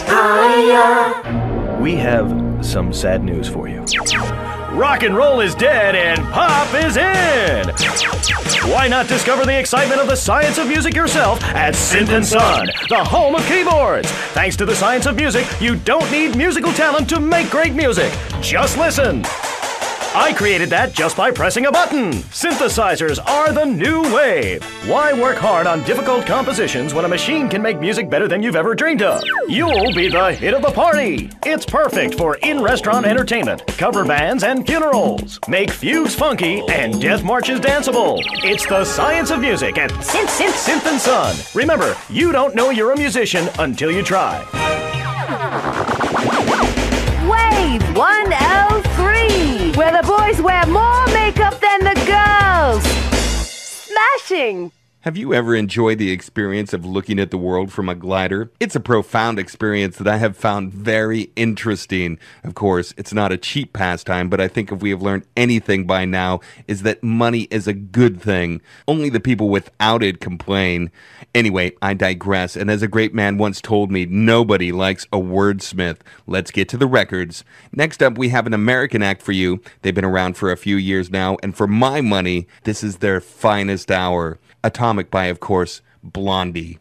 We have some sad news for you. Rock and roll is dead and pop is in! Why not discover the excitement of the science of music yourself at Synth & Son, the home of keyboards? Thanks to the science of music, you don't need musical talent to make great music. Just listen. I created that just by pressing a button. Synthesizers are the new wave. Why work hard on difficult compositions when a machine can make music better than you've ever dreamed of? You'll be the hit of the party. It's perfect for in-restaurant entertainment, cover bands, and funerals. Make fugues funky and death marches danceable. It's the science of music at Synth & Son. Remember, you don't know you're a musician until you try. Wave 103, where the boys wear more makeup than the girls. Smashing! Have you ever enjoyed the experience of looking at the world from a glider? It's a profound experience that I have found very interesting. Of course, it's not a cheap pastime, but I think if we have learned anything by now, is that money is a good thing. Only the people without it complain. Anyway, I digress, and as a great man once told me, nobody likes a wordsmith. Let's get to the records. Next up, we have an American act for you. They've been around for a few years now, and for my money, this is their finest hour. Atomic by, of course, Blondie.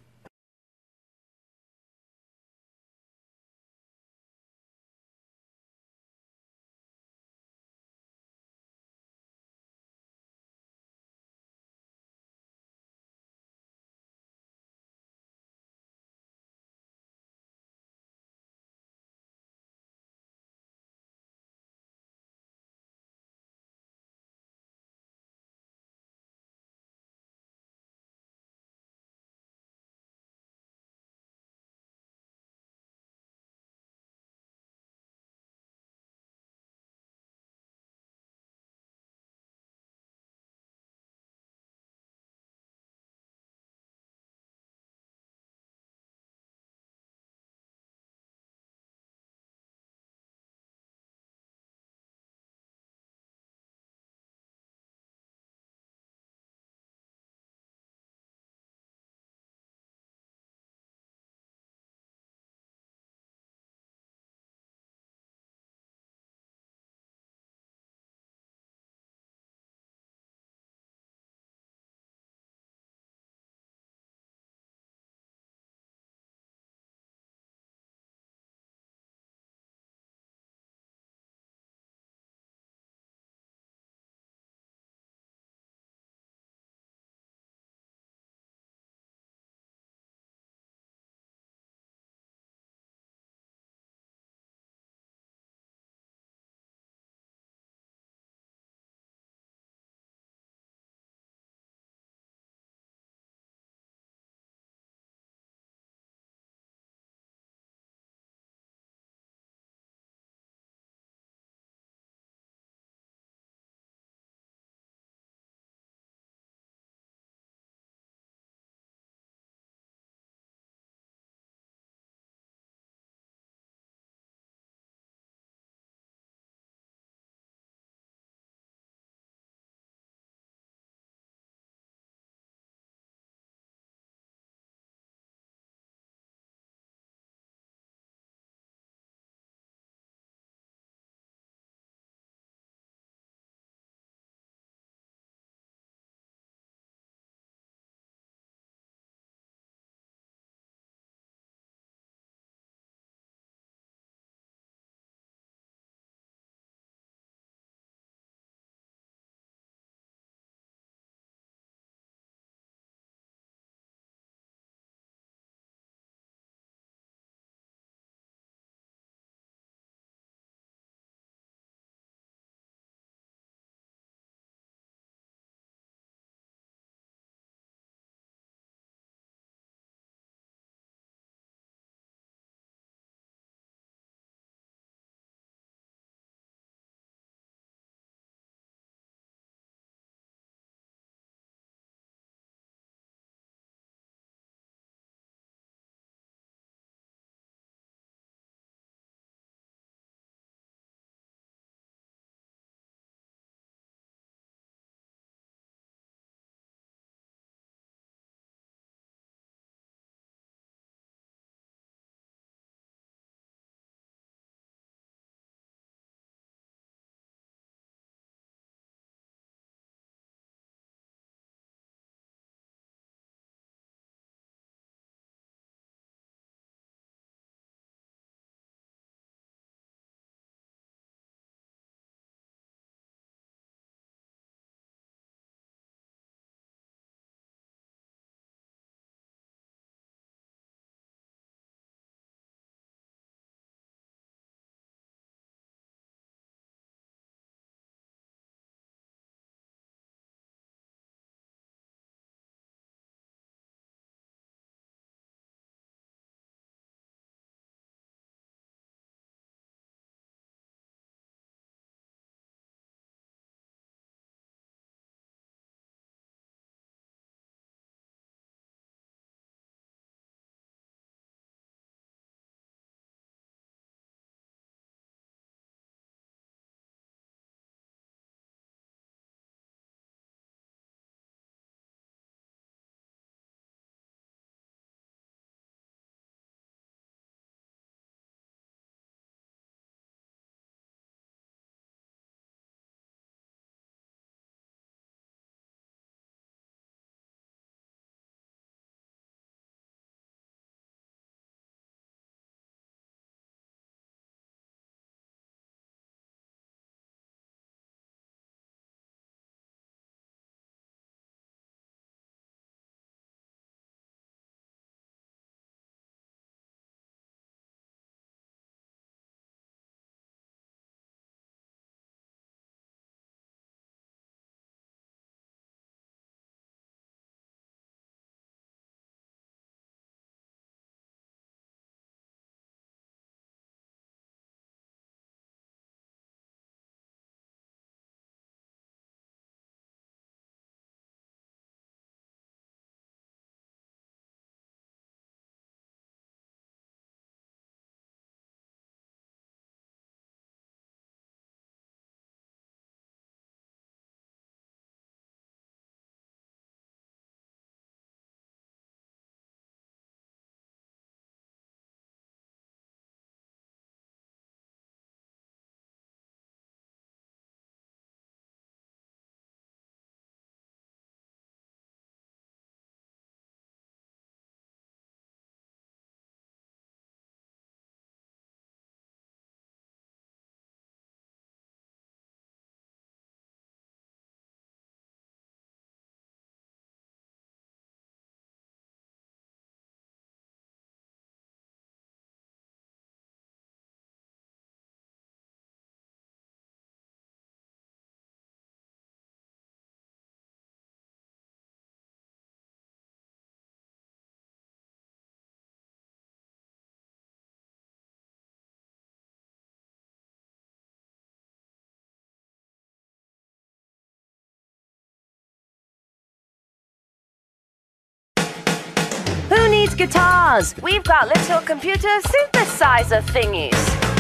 needs guitars? We've got little computer synthesizer thingies.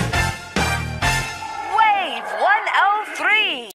Wave 103.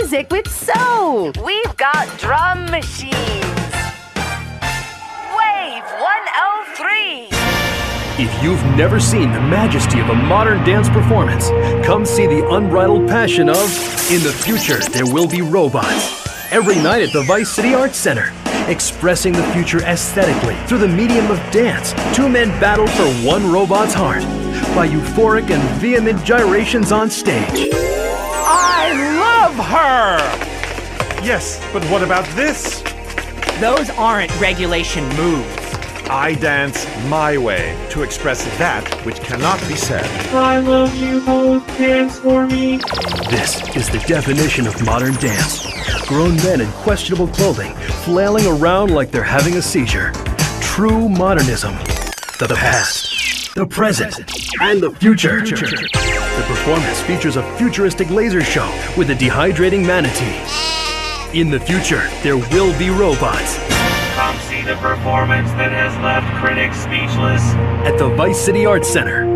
music with soul. We've got drum machines. Wave 103. If you've never seen the majesty of a modern dance performance, come see the unbridled passion of In the Future, There Will Be Robots. Every night at the Vice City Arts Center. Expressing the future aesthetically through the medium of dance, two men battle for one robot's heart by euphoric and vehement gyrations on stage. I love her! Yes, but what about this? Those aren't regulation moves. I dance my way to express that which cannot be said. I love you both, dance for me. This is the definition of modern dance. Grown men in questionable clothing, flailing around like they're having a seizure. True modernism. The past, the present, and the future. The performance features a futuristic laser show with a dehydrating manatee. In the future, there will be robots. Come see the performance that has left critics speechless. At the Vice City Arts Center.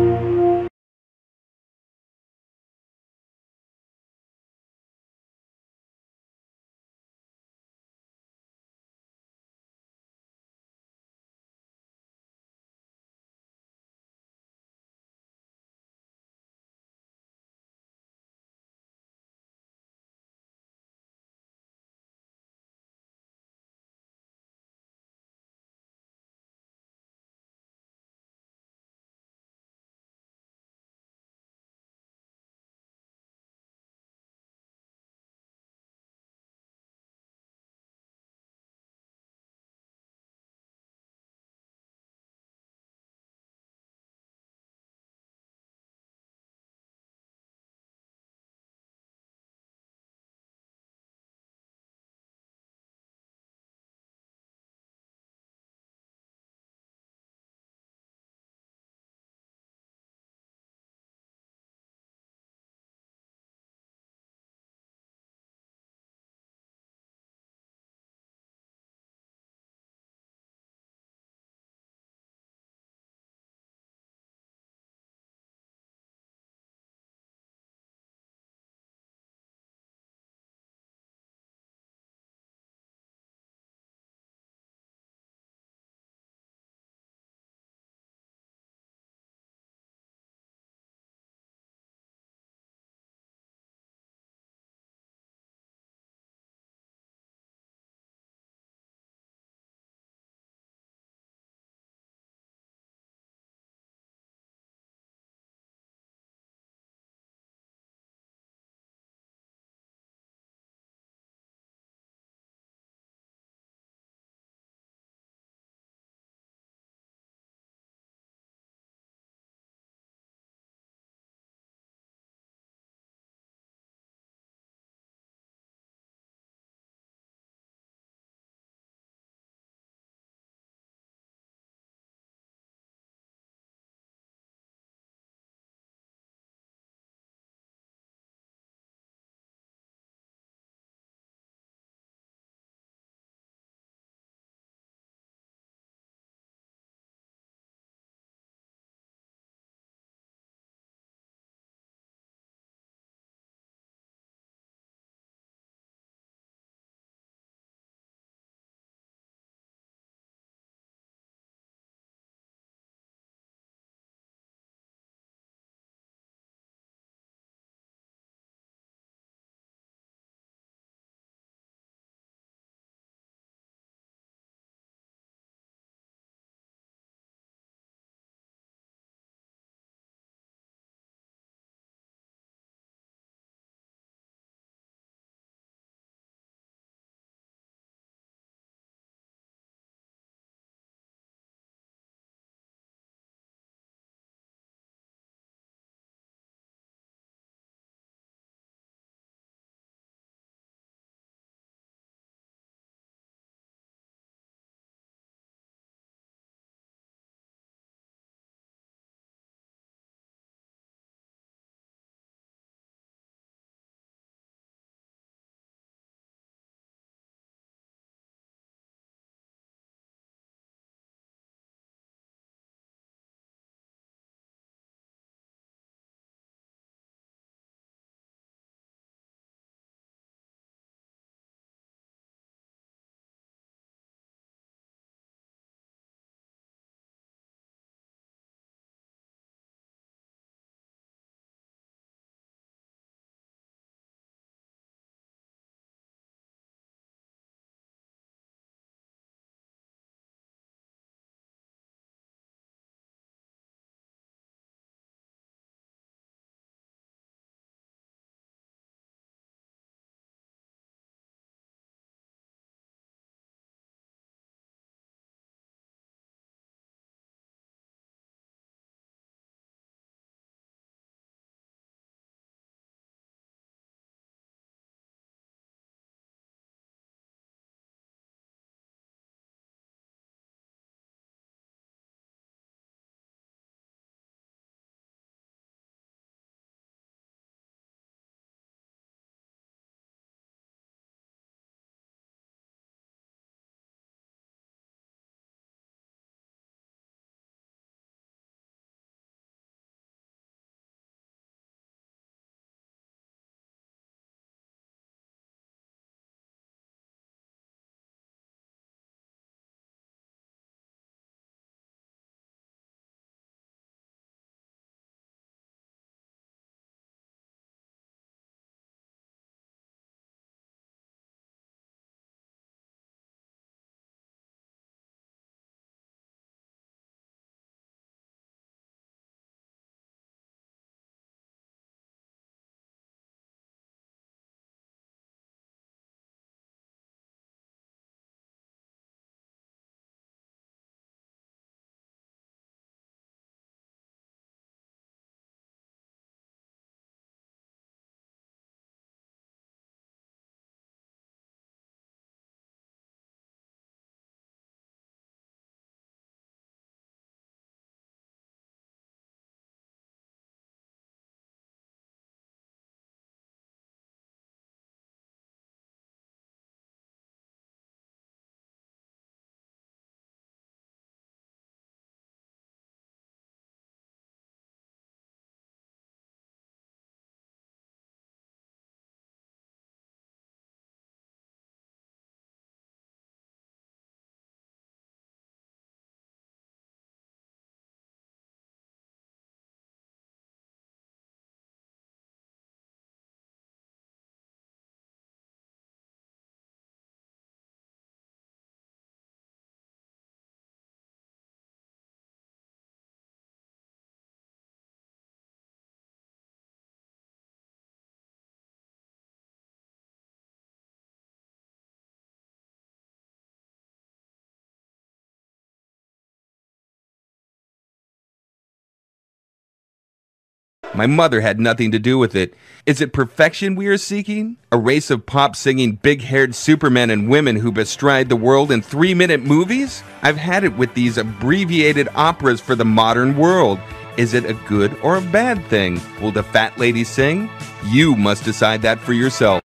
My mother had nothing to do with it. Is it perfection we are seeking? A race of pop-singing, big-haired supermen and women who bestride the world in 3-minute movies? I've had it with these abbreviated operas for the modern world. Is it a good or a bad thing? Will the fat lady sing? You must decide that for yourself.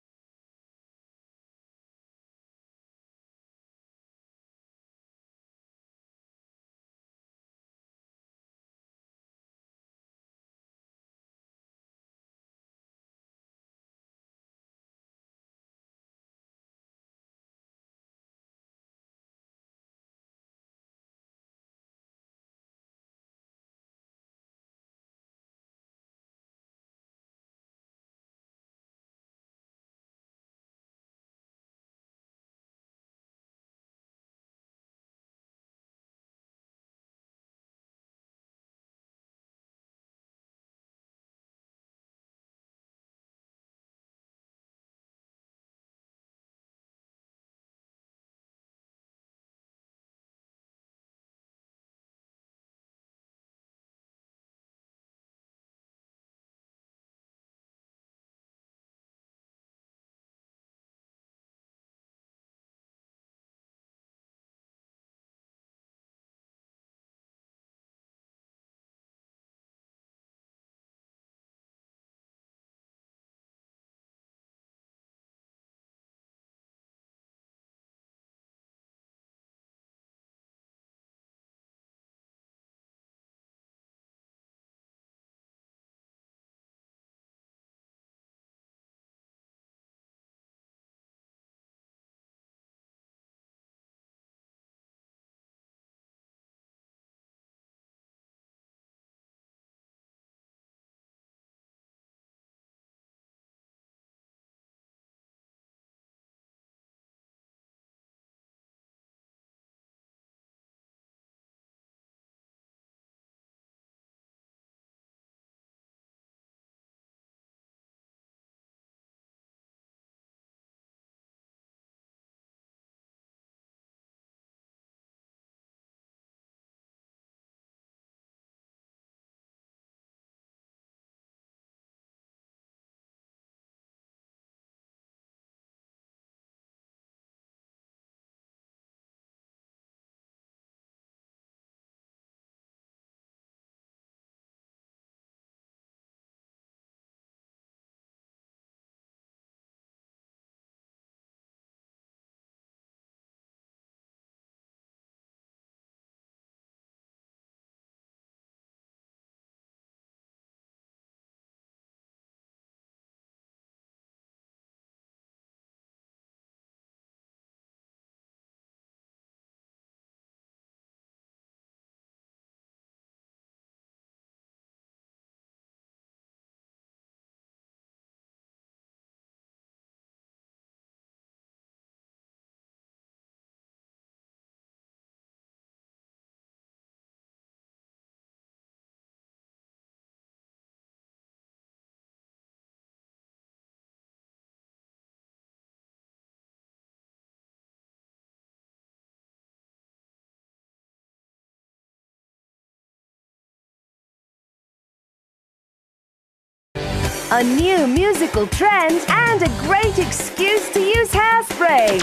A new musical trend and a great excuse to use hairspray.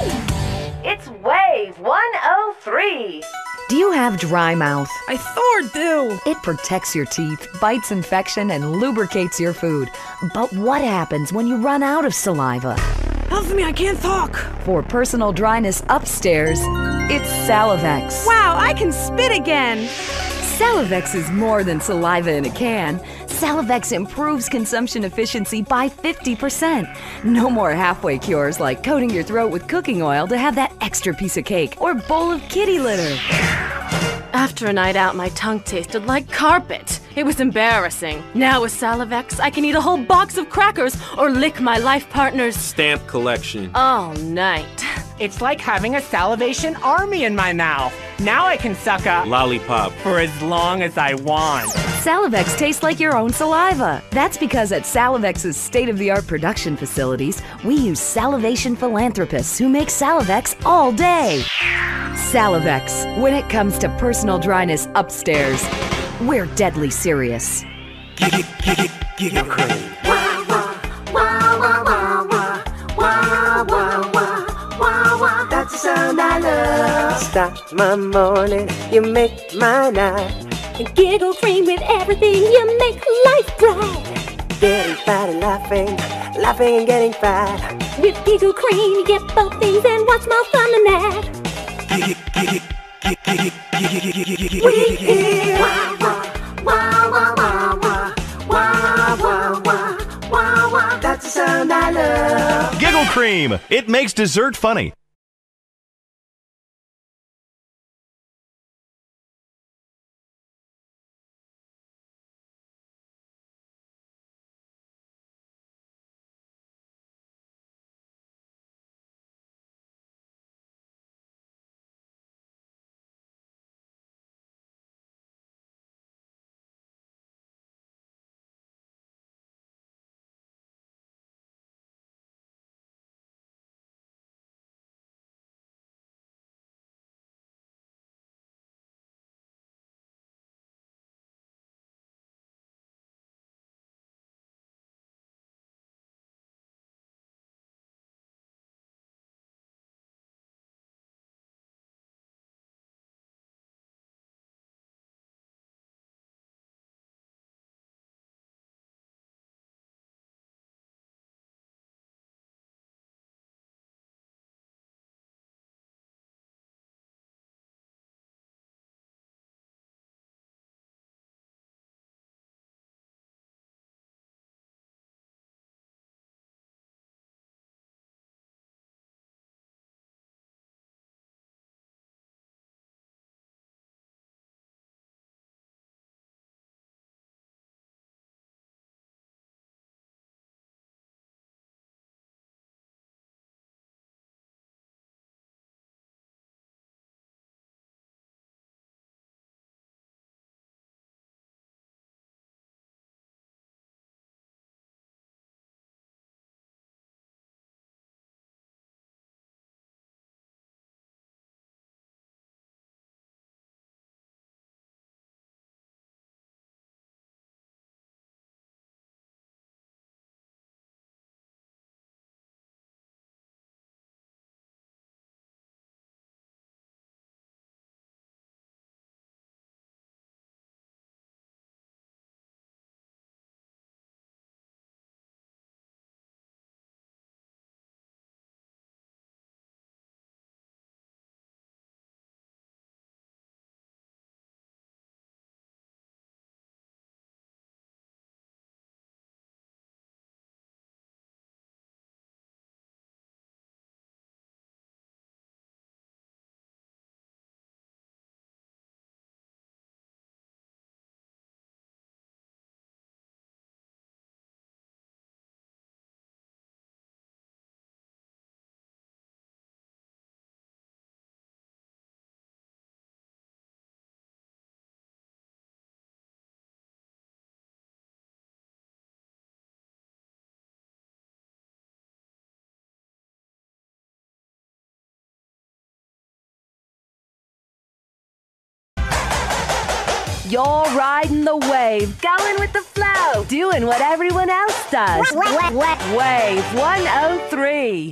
It's Wave 103. Do you have dry mouth? I sure do. It protects your teeth, fights infection, and lubricates your food. But what happens when you run out of saliva? Help me, I can't talk. For personal dryness upstairs, it's Salivex. Wow, I can spit again. Salivex is more than saliva in a can. Salivex improves consumption efficiency by 50%. No more halfway cures like coating your throat with cooking oil to have that extra piece of cake or bowl of kitty litter. After a night out, my tongue tasted like carpet. It was embarrassing. Now with Salivex, I can eat a whole box of crackers or lick my life partner's stamp collection all night. It's like having a salivation army in my mouth. Now I can suck a lollipop for as long as I want. Salivex tastes like your own saliva. That's because at Salivex's state-of-the-art production facilities, we use salivation philanthropists who make Salivex all day. Salivex, when it comes to personal dryness upstairs, we're deadly serious. Giggle Cream. That's the sound I love. Stop my morning, you make my night. And Giggle Cream with everything, you make life bright. Getting fat and laughing, laughing and getting fat. With Giggle Cream, you get both things and what's more fun than that? We hear that's the sound I love. Giggle Cream. It makes dessert funny. You're riding the wave, going with the flow, doing what everyone else does. Wave 103.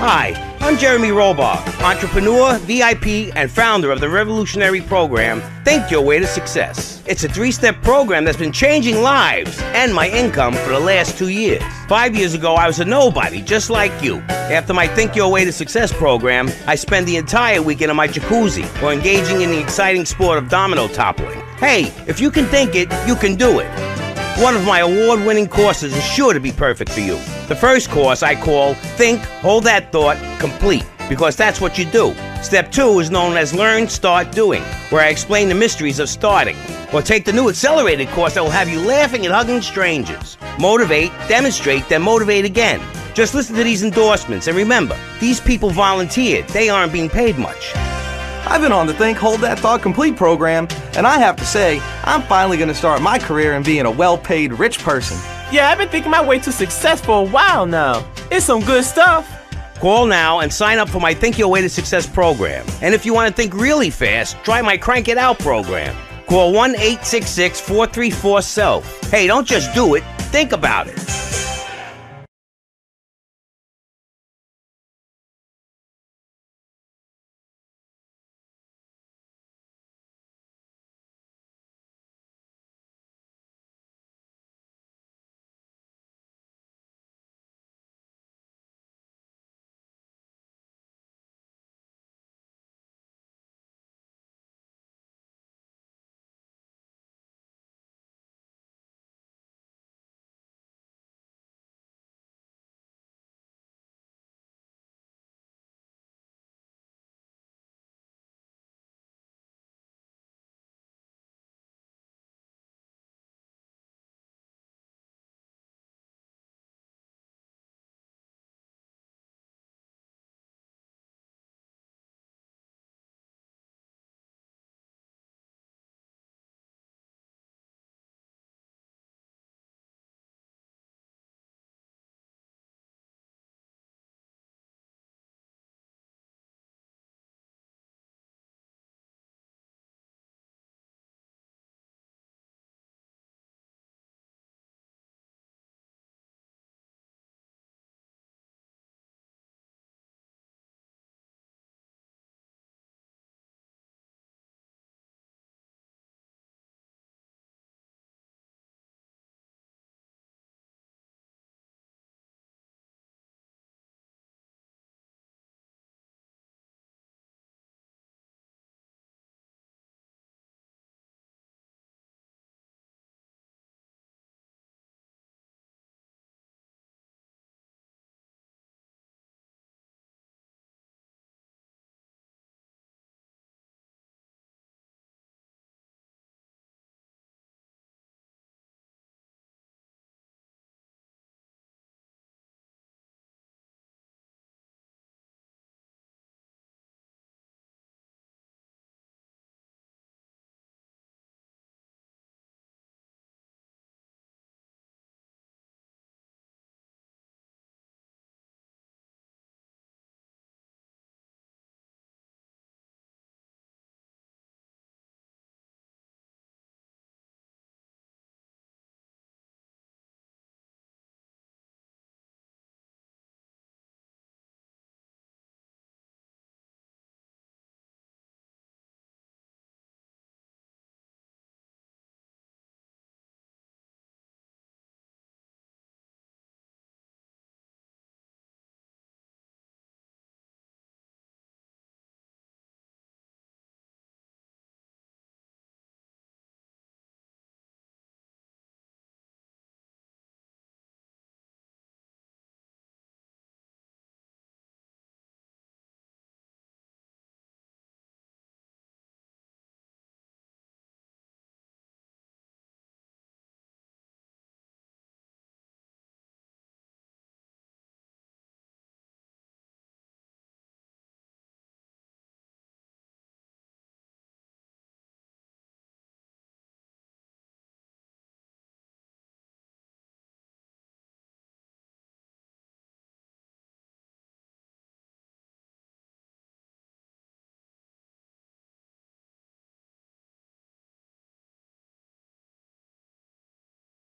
Hi, I'm Jeremy Robar, entrepreneur, VIP, and founder of the revolutionary program, Think Your Way to Success. It's a 3-step program that's been changing lives and my income for the last 2 years. 5 years ago, I was a nobody, just like you. After my Think Your Way to Success program, I spend the entire weekend in my jacuzzi or engaging in the exciting sport of domino toppling. Hey, if you can think it, you can do it. One of my award-winning courses is sure to be perfect for you. The first course I call Think, Hold That Thought, Complete, because that's what you do. Step 2 is known as Learn, Start, Doing, where I explain the mysteries of starting. Or take the new accelerated course that will have you laughing and hugging strangers. Motivate, demonstrate, then motivate again. Just listen to these endorsements, and remember, these people volunteered. They aren't being paid much. I've been on the Think, Hold That Thought Complete program, and I have to say, I'm finally going to start my career in being a well-paid rich person. Yeah, I've been thinking my way to success for a while now. It's some good stuff. Call now and sign up for my Think Your Way to Success program. And if you want to think really fast, try my Crank It Out program. Call 1-866-434-SELF. Hey, don't just do it, think about it.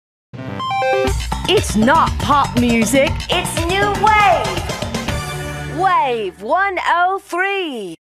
It's not pop music, it's new wave. Wave 103.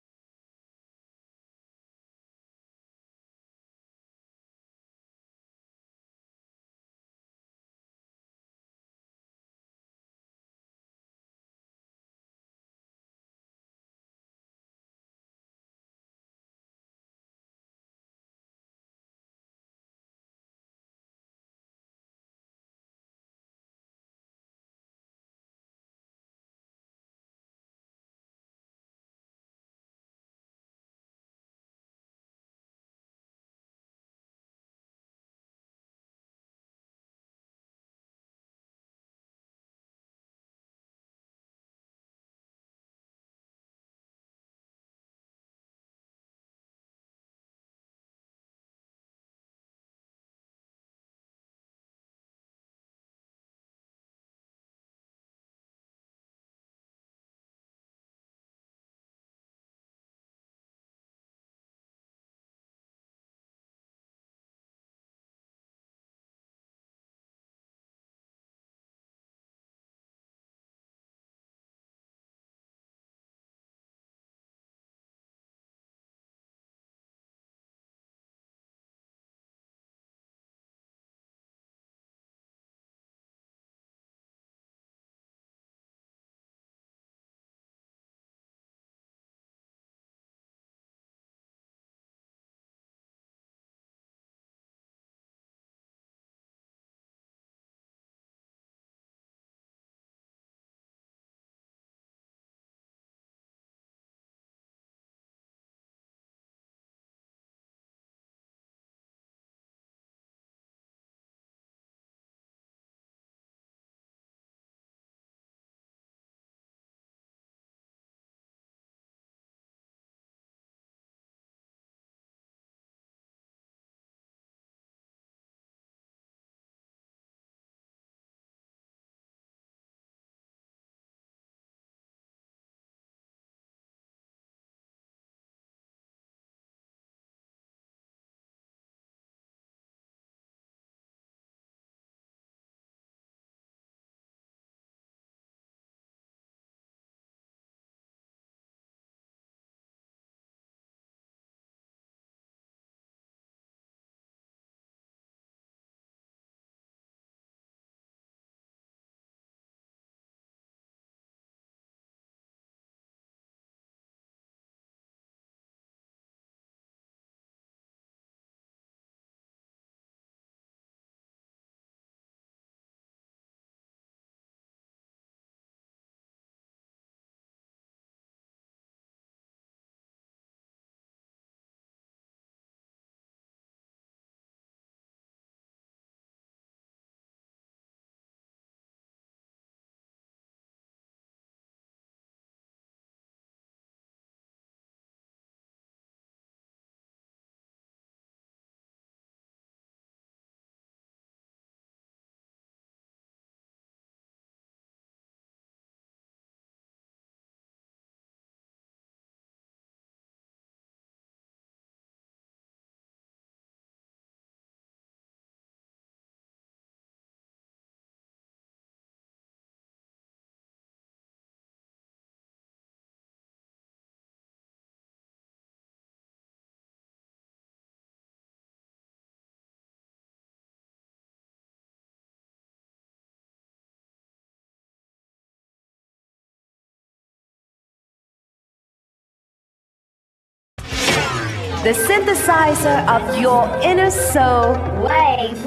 The synthesizer of your inner soul. Wave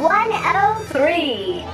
103.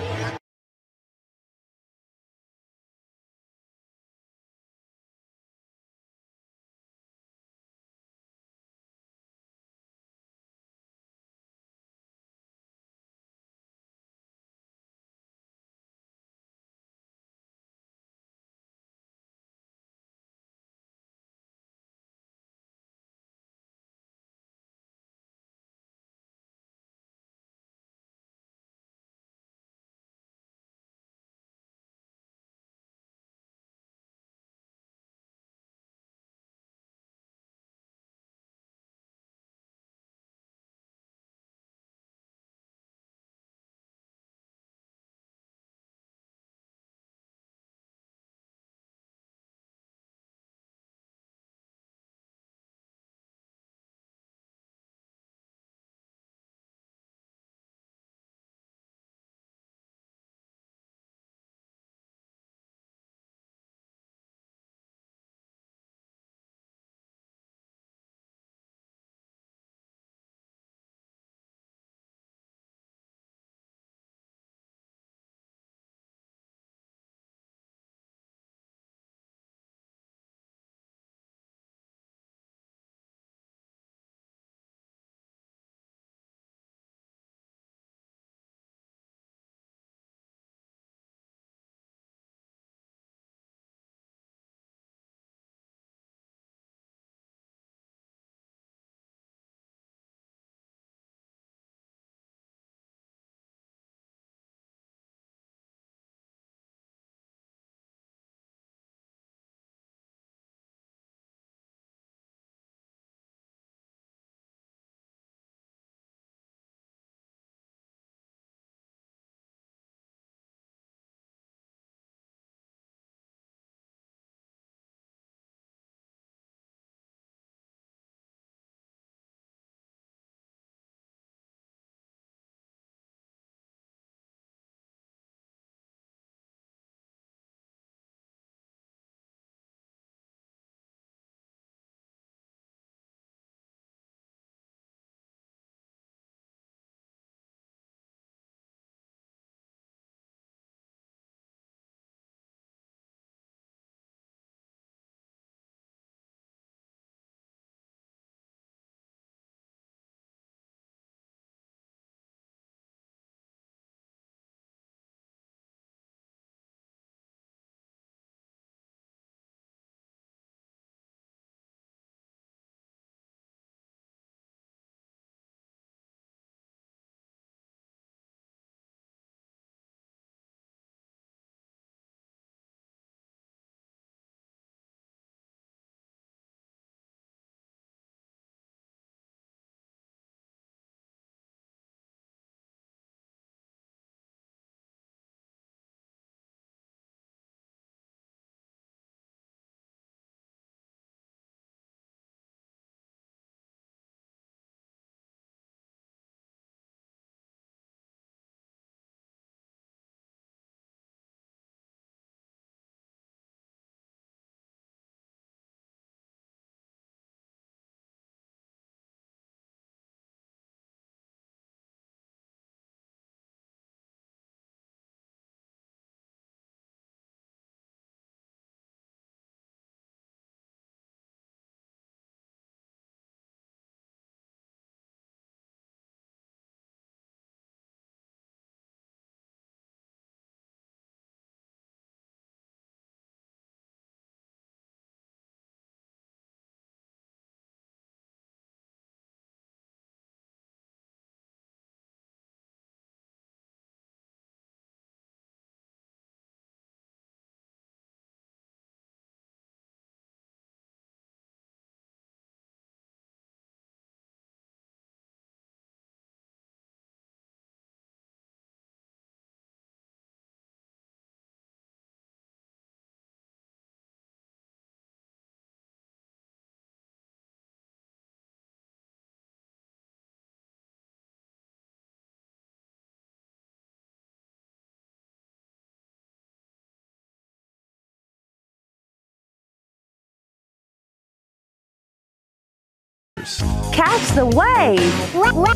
Catch the wave.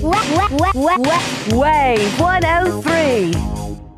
Wave 103.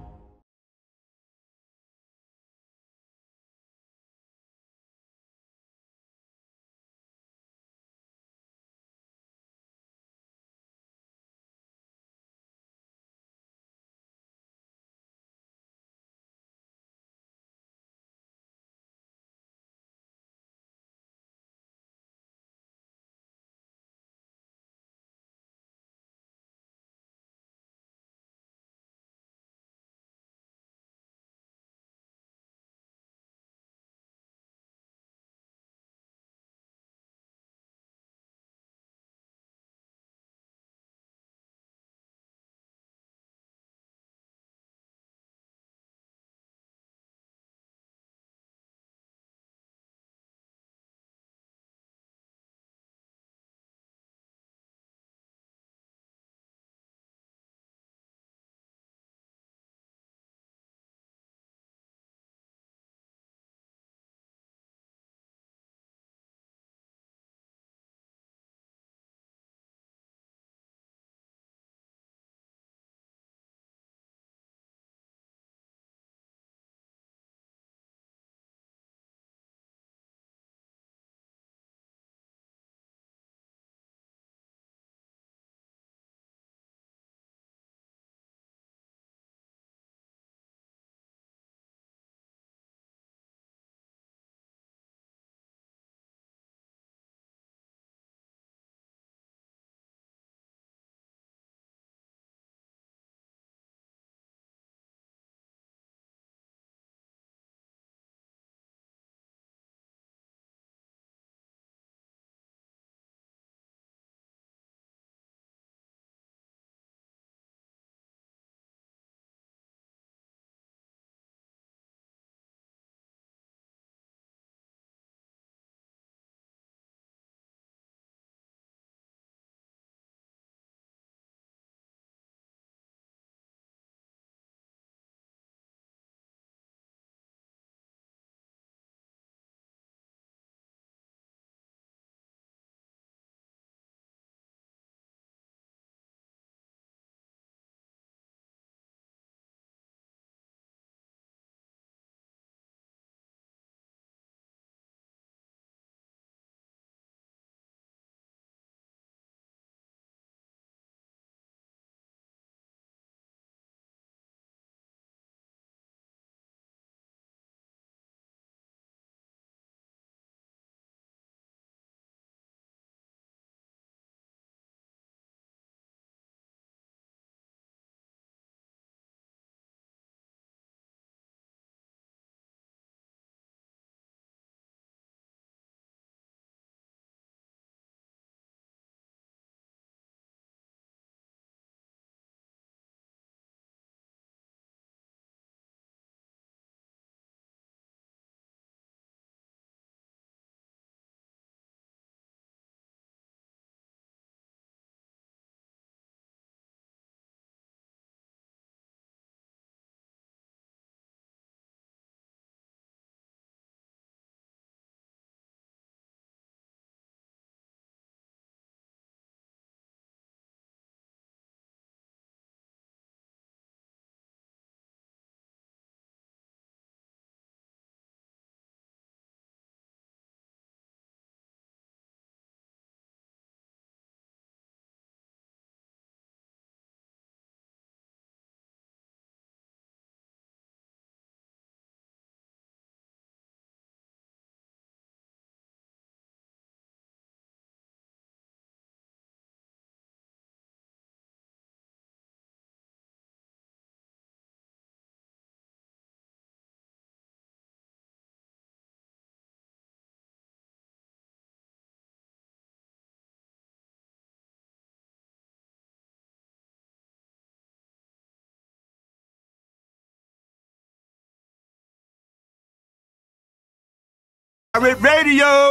Pirate Radio!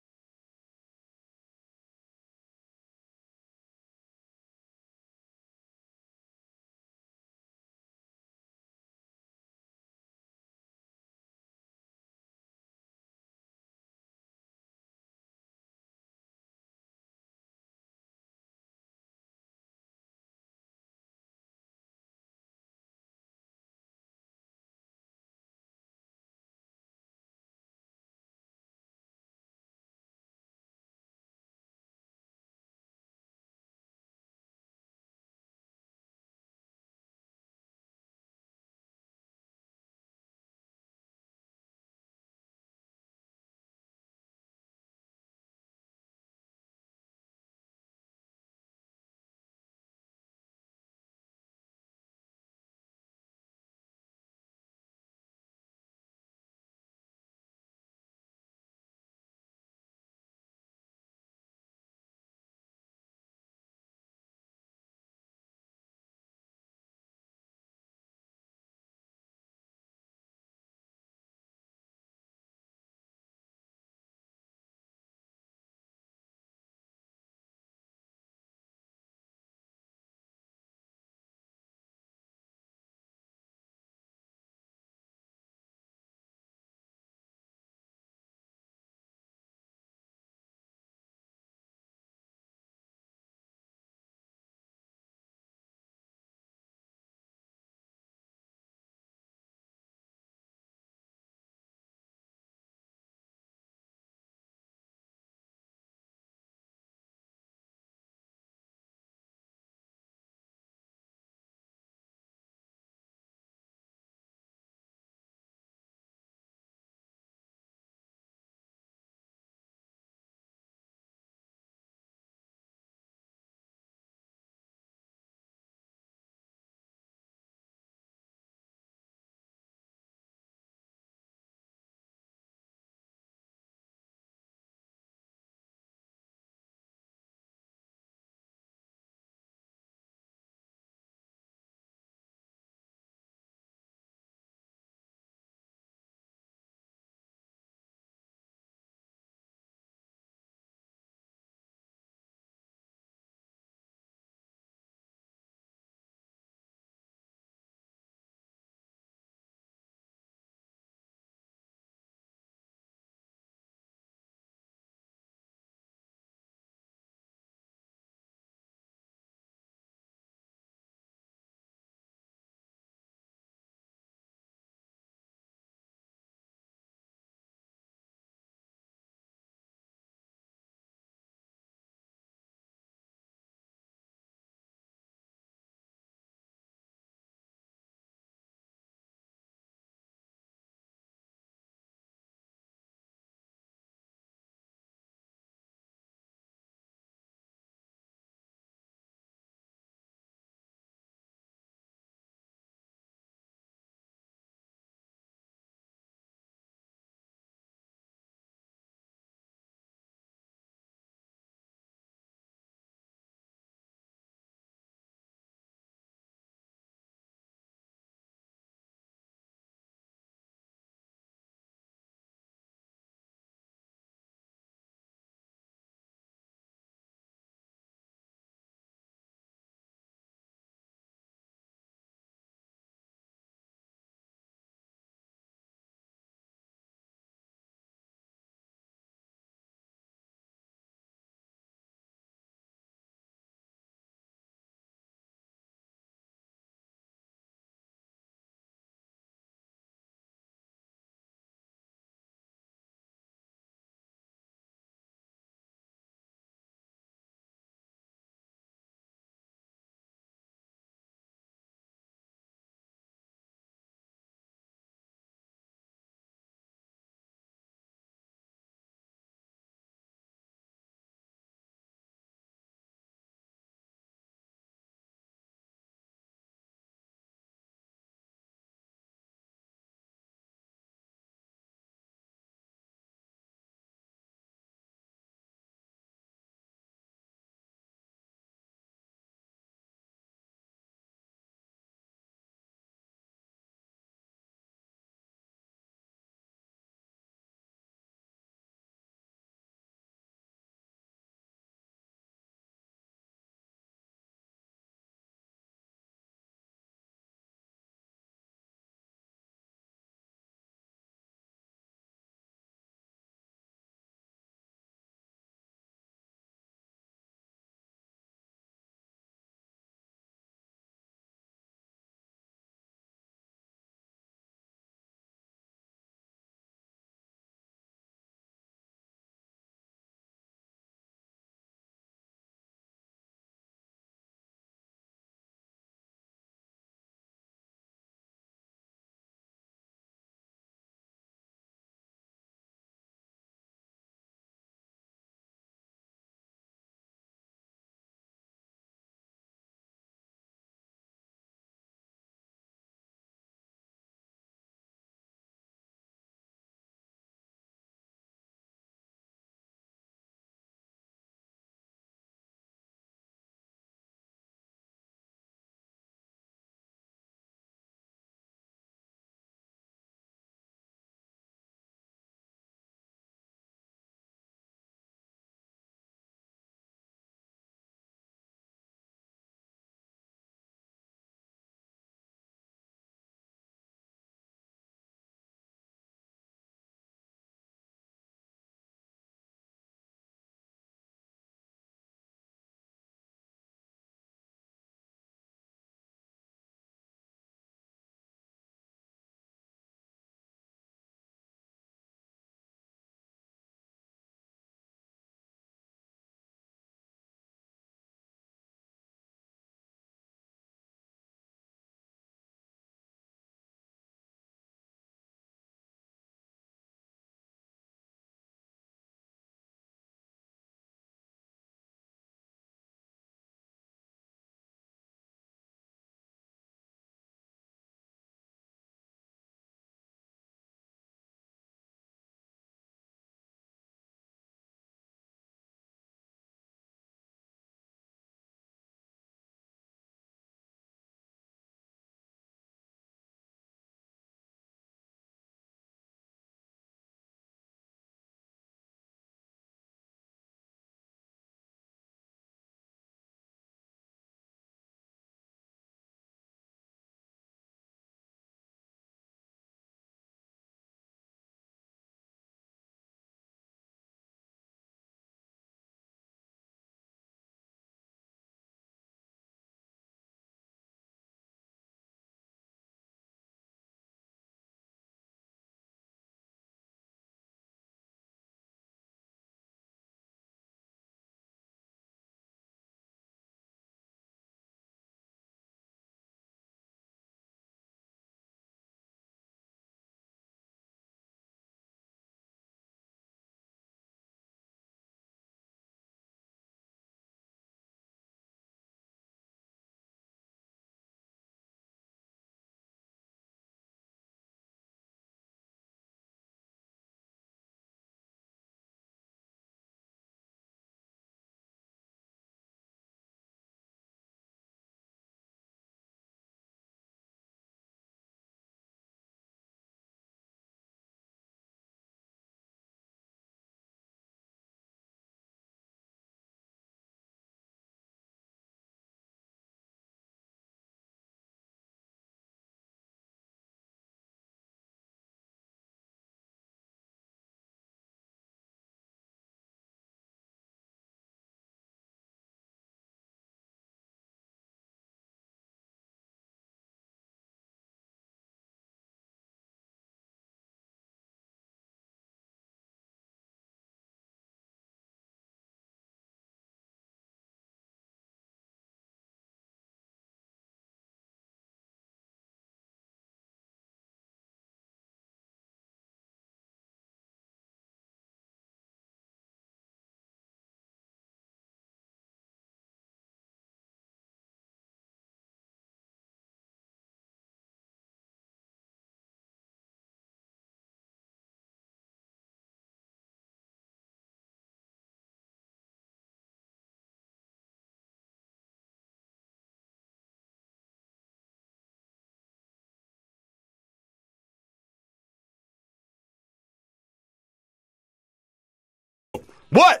What?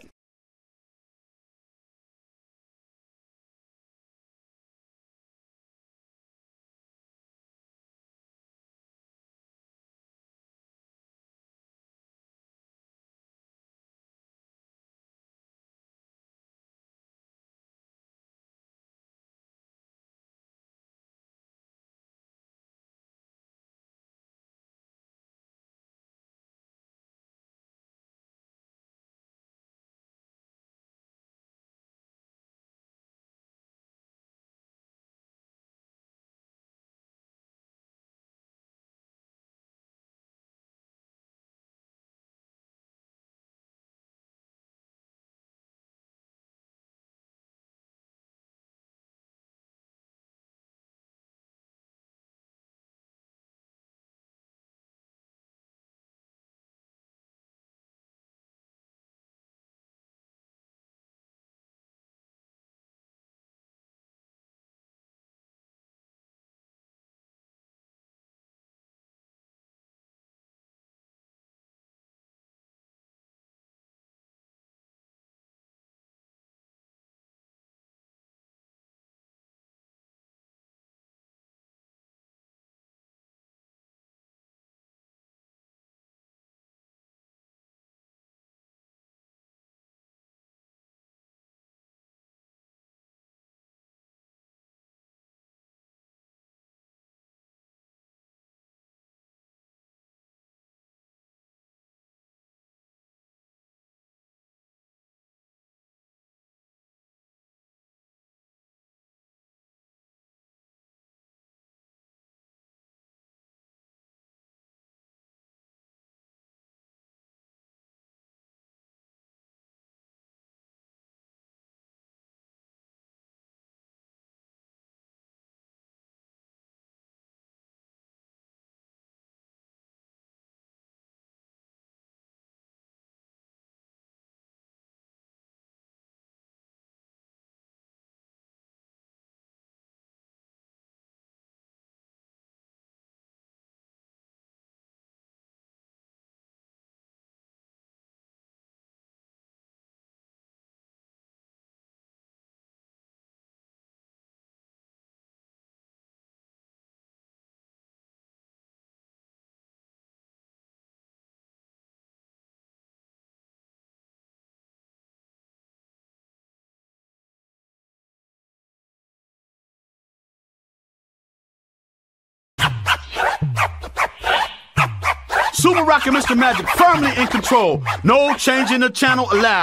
Super Rock and Mr. Magic firmly in control. No changing the channel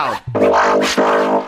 allowed.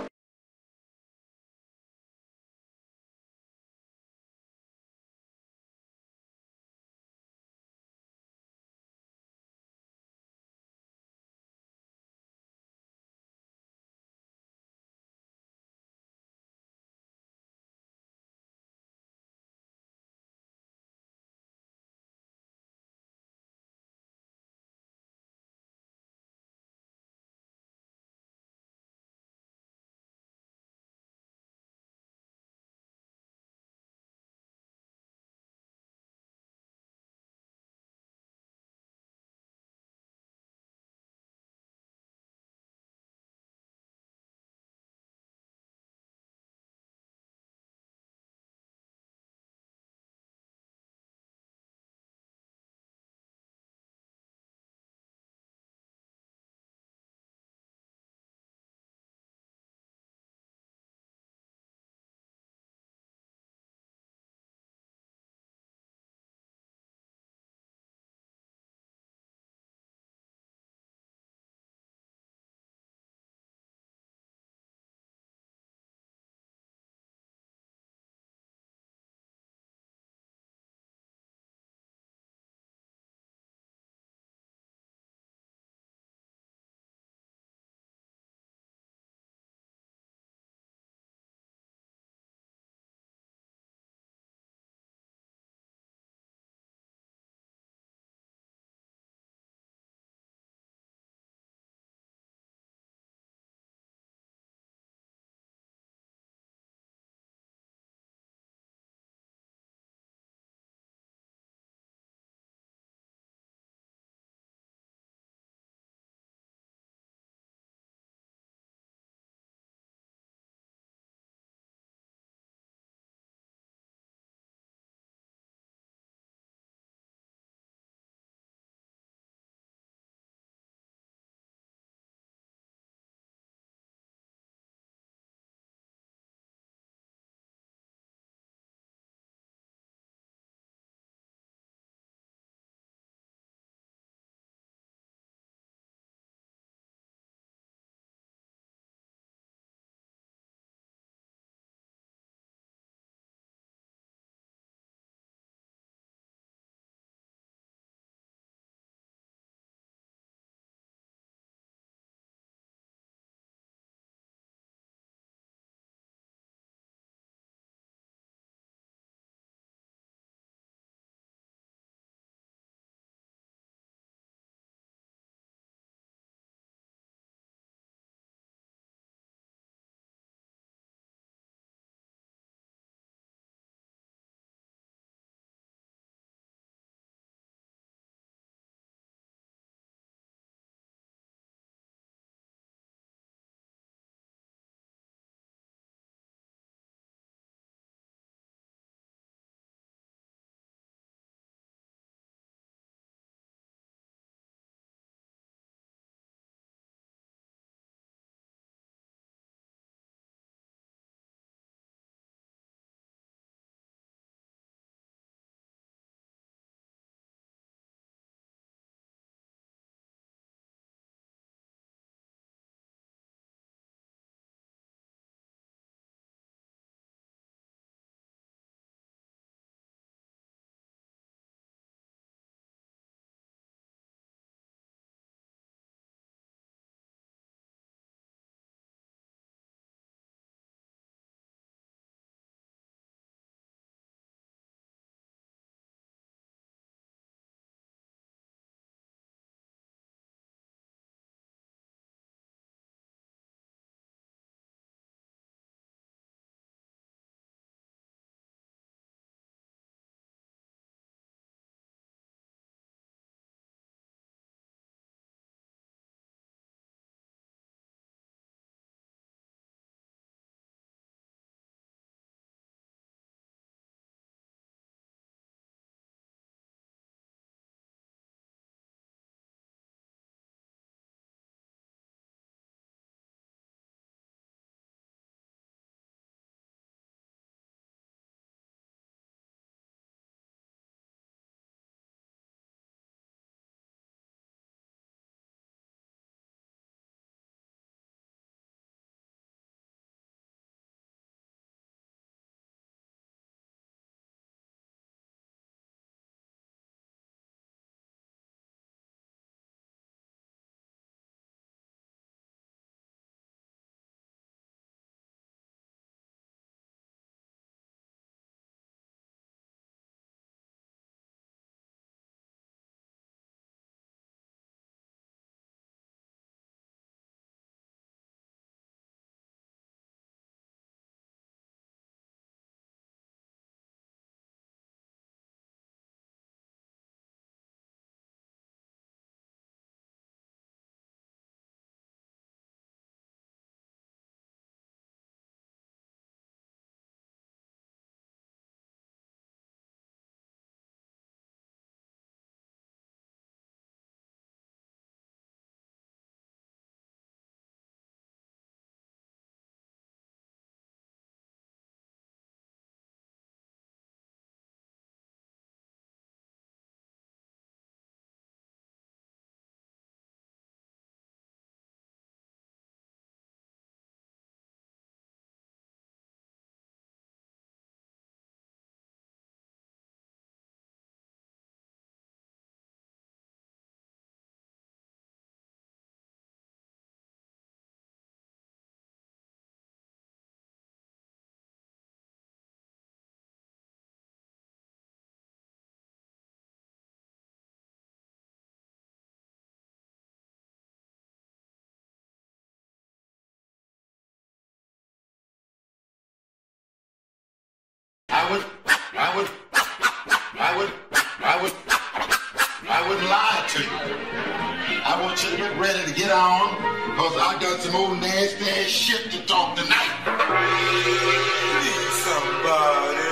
more nasty ass shit to talk tonight. Need somebody.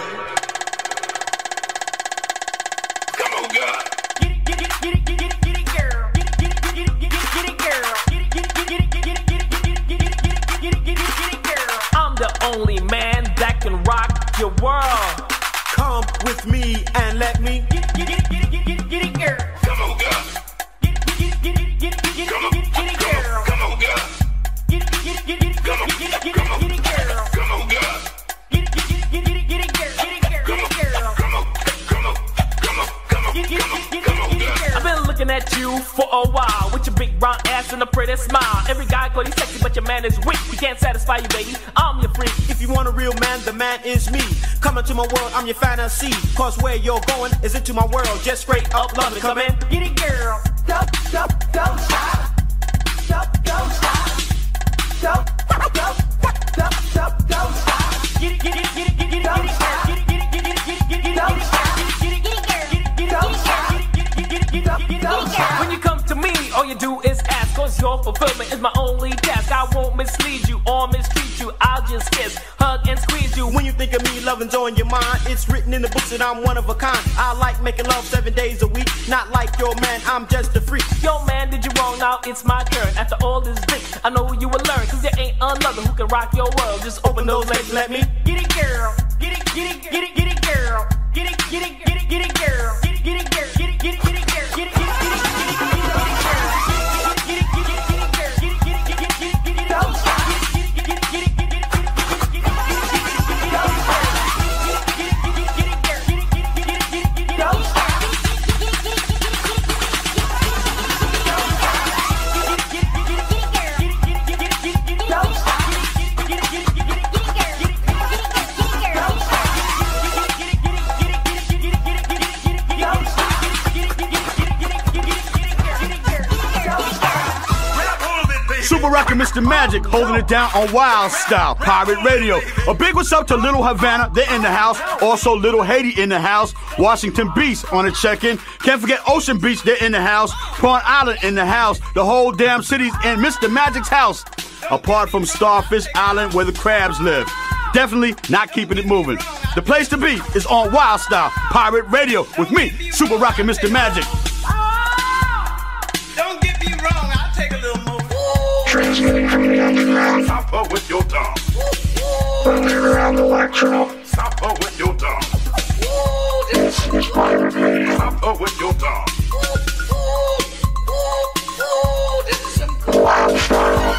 Come on, God. Get it, girl. Get it, girl. Get it, girl. I'm the only man that can rock your world. Come with me and let me get it, girl. Come on, God. Get it, come on, girl. Come on, God. Get it, come on, girl. Come on, God. Get it, girl. Come on, God. I've been looking at you for a while with your big round ass and a pretty smile. Every guy call you sexy, but your man is weak. He can't satisfy you, baby. I'm your freak. If you want a real man, the man is me. Come into my world, I'm your fantasy. Cause where you're going is into my world. Just straight up love it. Come in, get it, girl. Don't stop. Don't stop. Don't stop. Don't stop. Get it, get it, get it, get it, get it, get it, get it, get it, get it, get it, don't stop. When you come to me, all you do is ask, cause your fulfillment is my only task. I won't mislead you or mistreat you, I'll just kiss, hug, and squeeze you. When you think of me, love and joy in your mind, it's written in the books that I'm one of a kind. I like making love 7 days a week, not like your man, I'm just a freak. Yo man, did you wrong? Now it's my turn. After all this dick, I know you will learn, cause there ain't another who can rock your world. Just open those legs, let me get it, girl. Get it, get it, get it, get it, girl. Get it, get it, get it, get it, girl. Get it, get it, girl. Get it, get it, get it, girl. Get it, get it, get it, get it, get it, get it, get it, girl. Super Rockin' Mr. Magic holding it down on Wild Style, Pirate Radio. A big what's up to Little Havana, they're in the house. Also Little Haiti in the house. Washington Beach on a check-in. Can't forget Ocean Beach, they're in the house. Prawn Island in the house. The whole damn city's in Mr. Magic's house. Apart from Starfish Island where the crabs live. Definitely not keeping it moving. The place to be is on Wild Style, Pirate Radio with me, Super Rockin' Mr. Magic. Don't get me wrong, I'll take a little more. Transmitting from the underground. Stop her with your tongue. Underground electro. Stop her with your tongue. This is Pirate Radio. Stop her with your tongue. Wild Style.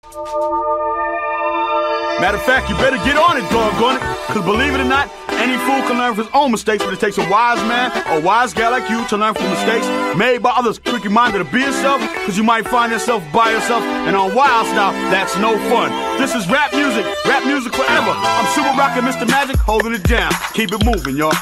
Matter of fact, you better get on it, doggone it. Because believe it or not, any fool can learn from his own mistakes, but it takes a wise man or wise guy like you to learn from mistakes made by others. Quick reminder to be yourself, because you might find yourself by yourself, and on Wild Style, that's no fun. This is rap music forever. I'm Super Rockin' Mr. Magic, holding it down. Keep it moving, y'all.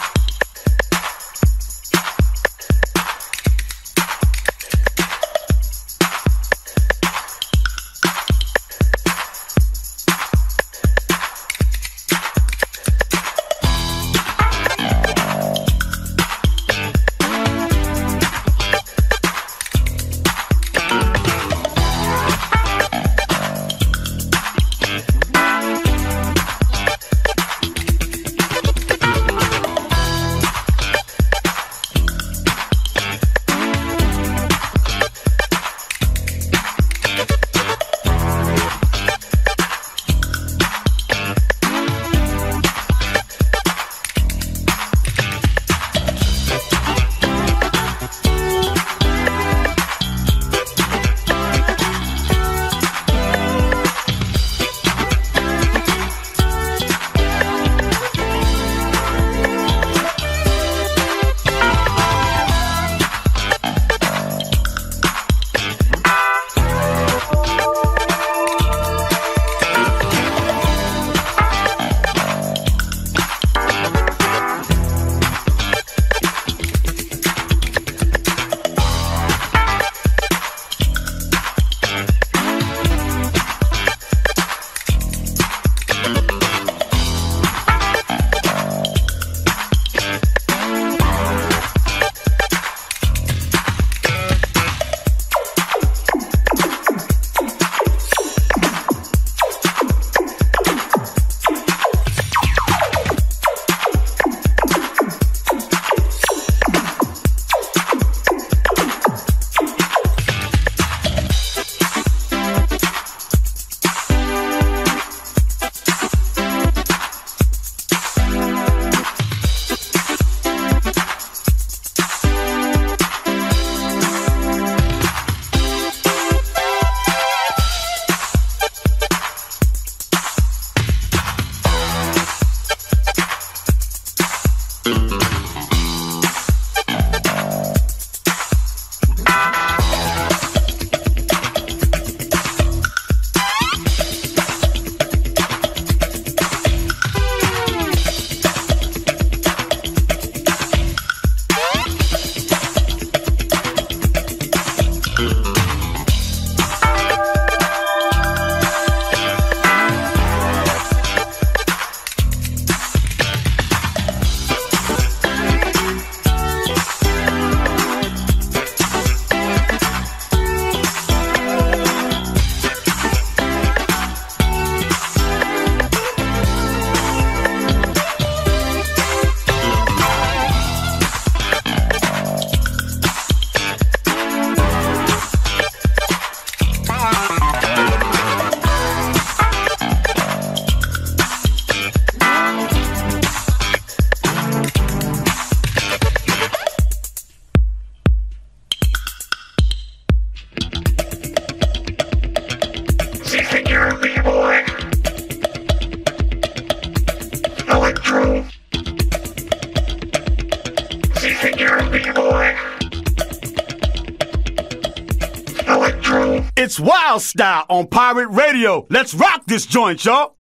It's Wild Style on Pirate Radio. Let's rock this joint, y'all.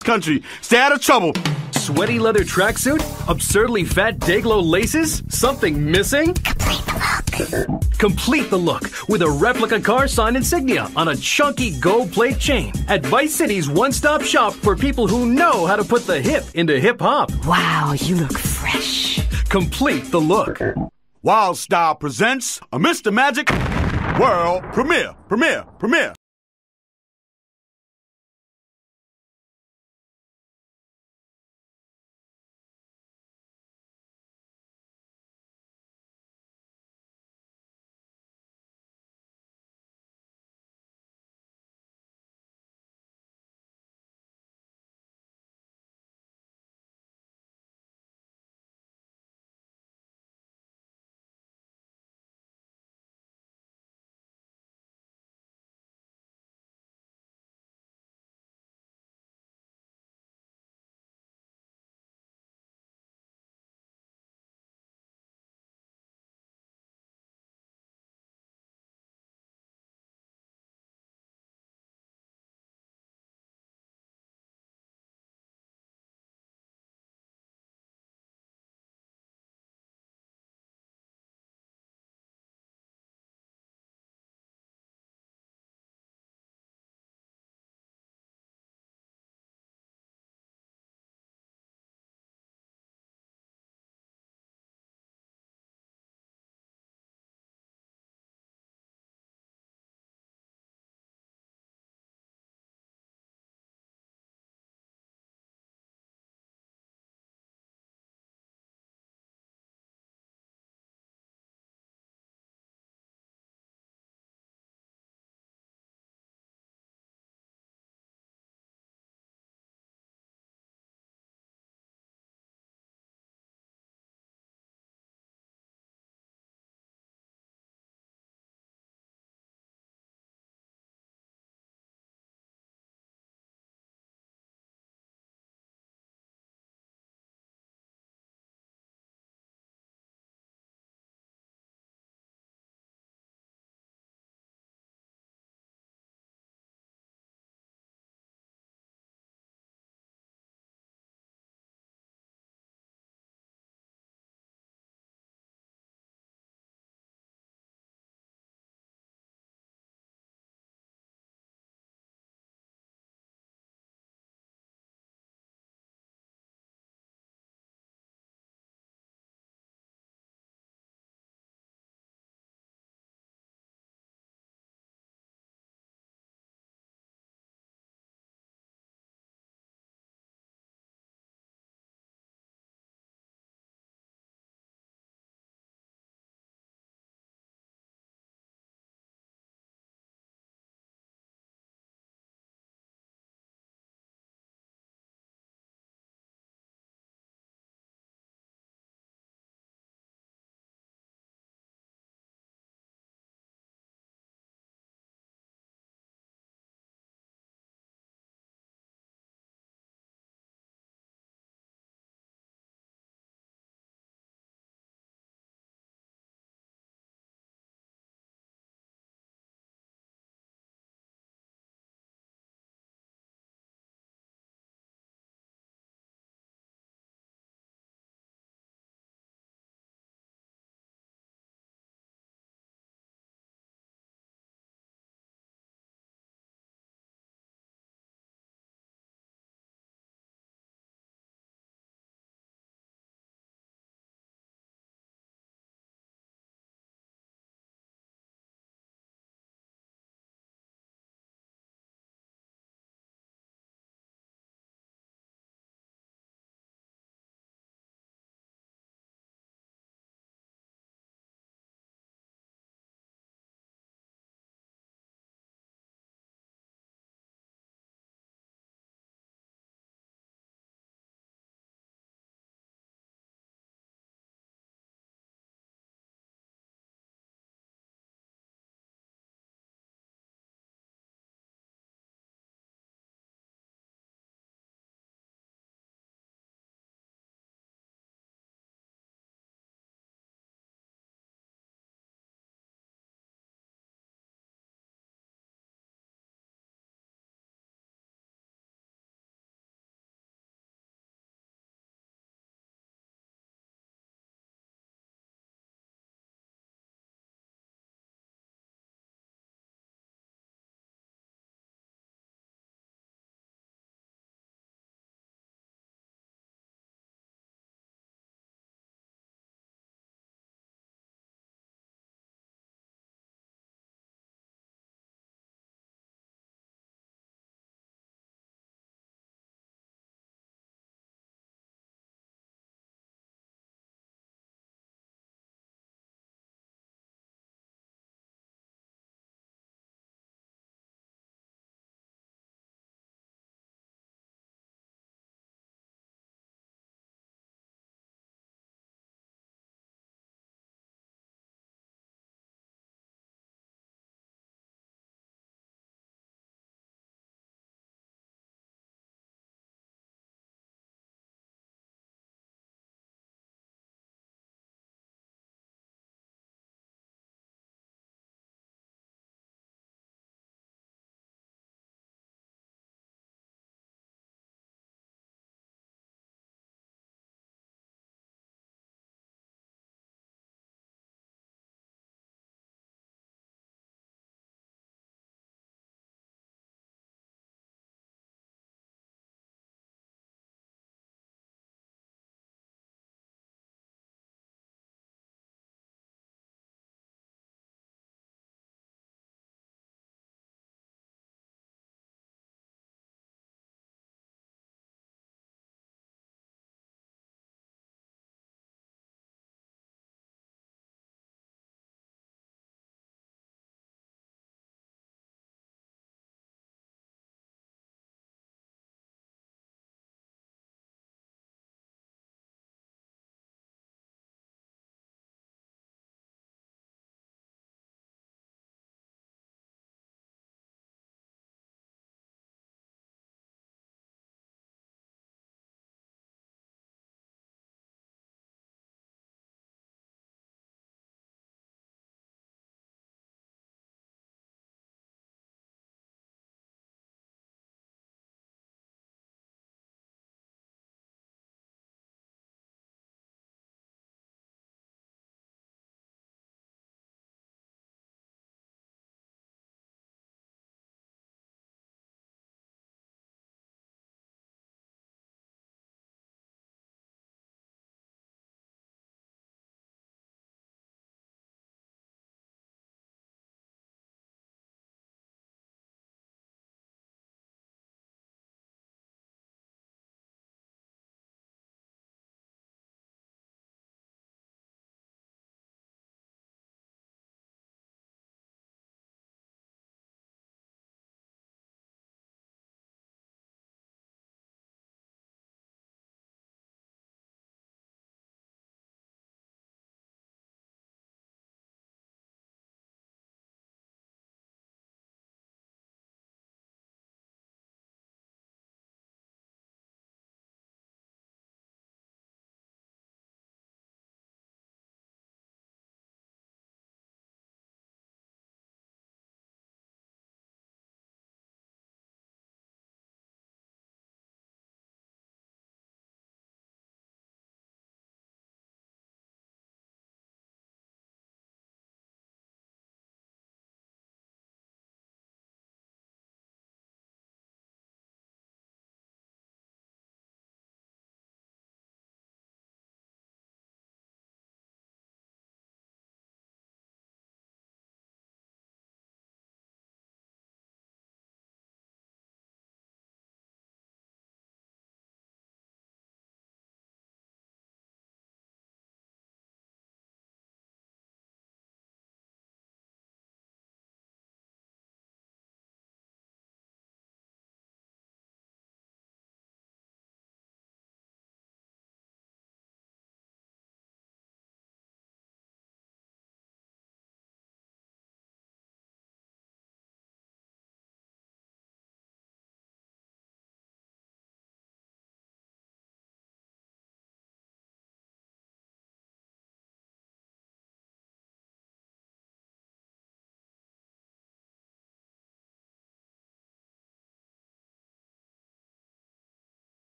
country. Stay out of trouble. Sweaty leather tracksuit? Absurdly fat Dayglow laces? Something missing? Complete the look with a replica car sign insignia on a chunky gold plate chain at Vice City's one-stop shop for people who know how to put the hip into hip-hop. Wow, you look fresh. Complete the look. Wild Style presents a Mr. Magic world premiere.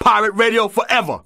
Pirate Radio forever.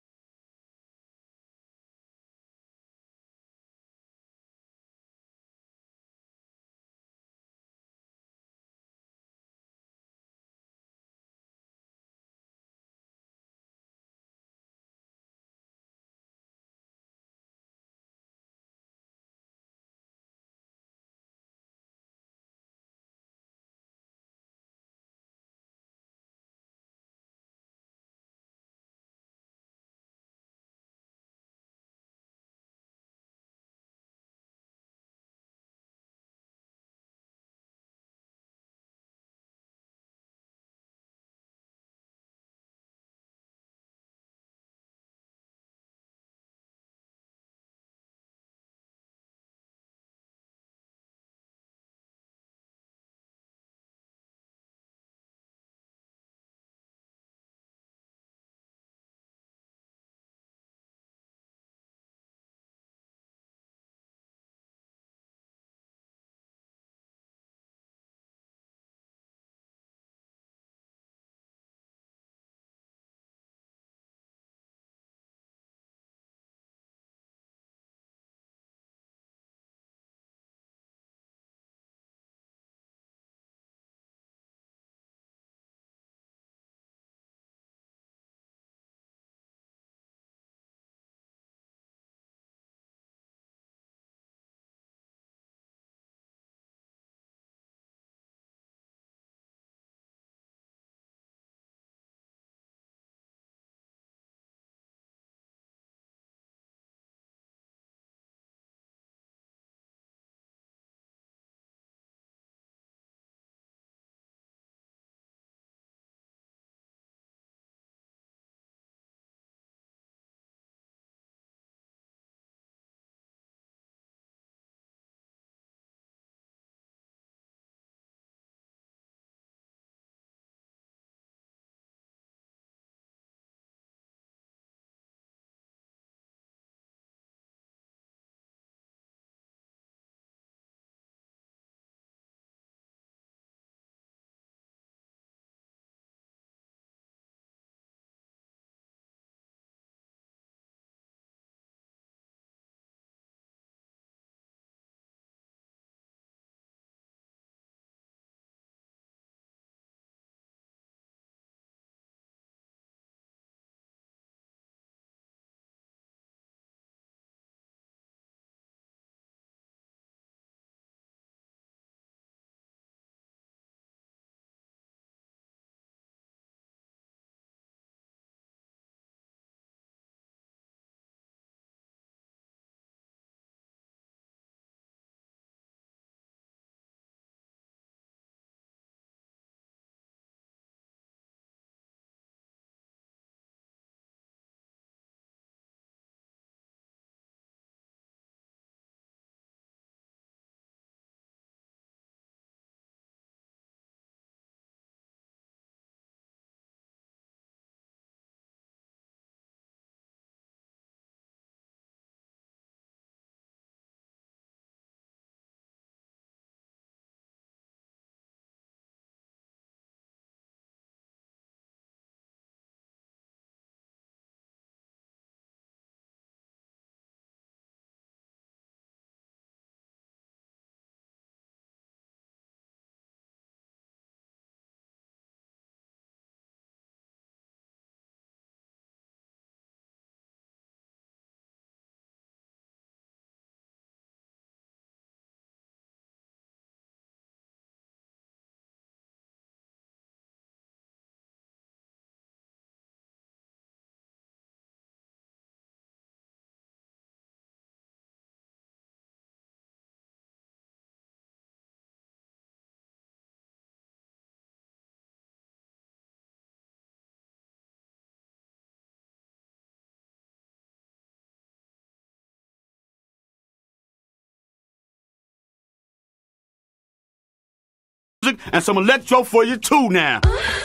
And some electro for you too now.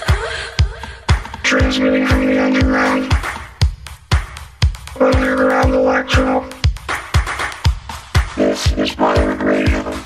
Transmitting from the underground. Underground electro. This is Pirate Radio.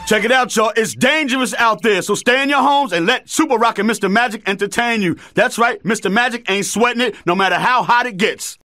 Check it out, y'all. It's dangerous out there, so stay in your homes and let Super Rock and Mr. Magic entertain you. That's right, Mr. Magic ain't sweating it no matter how hot it gets.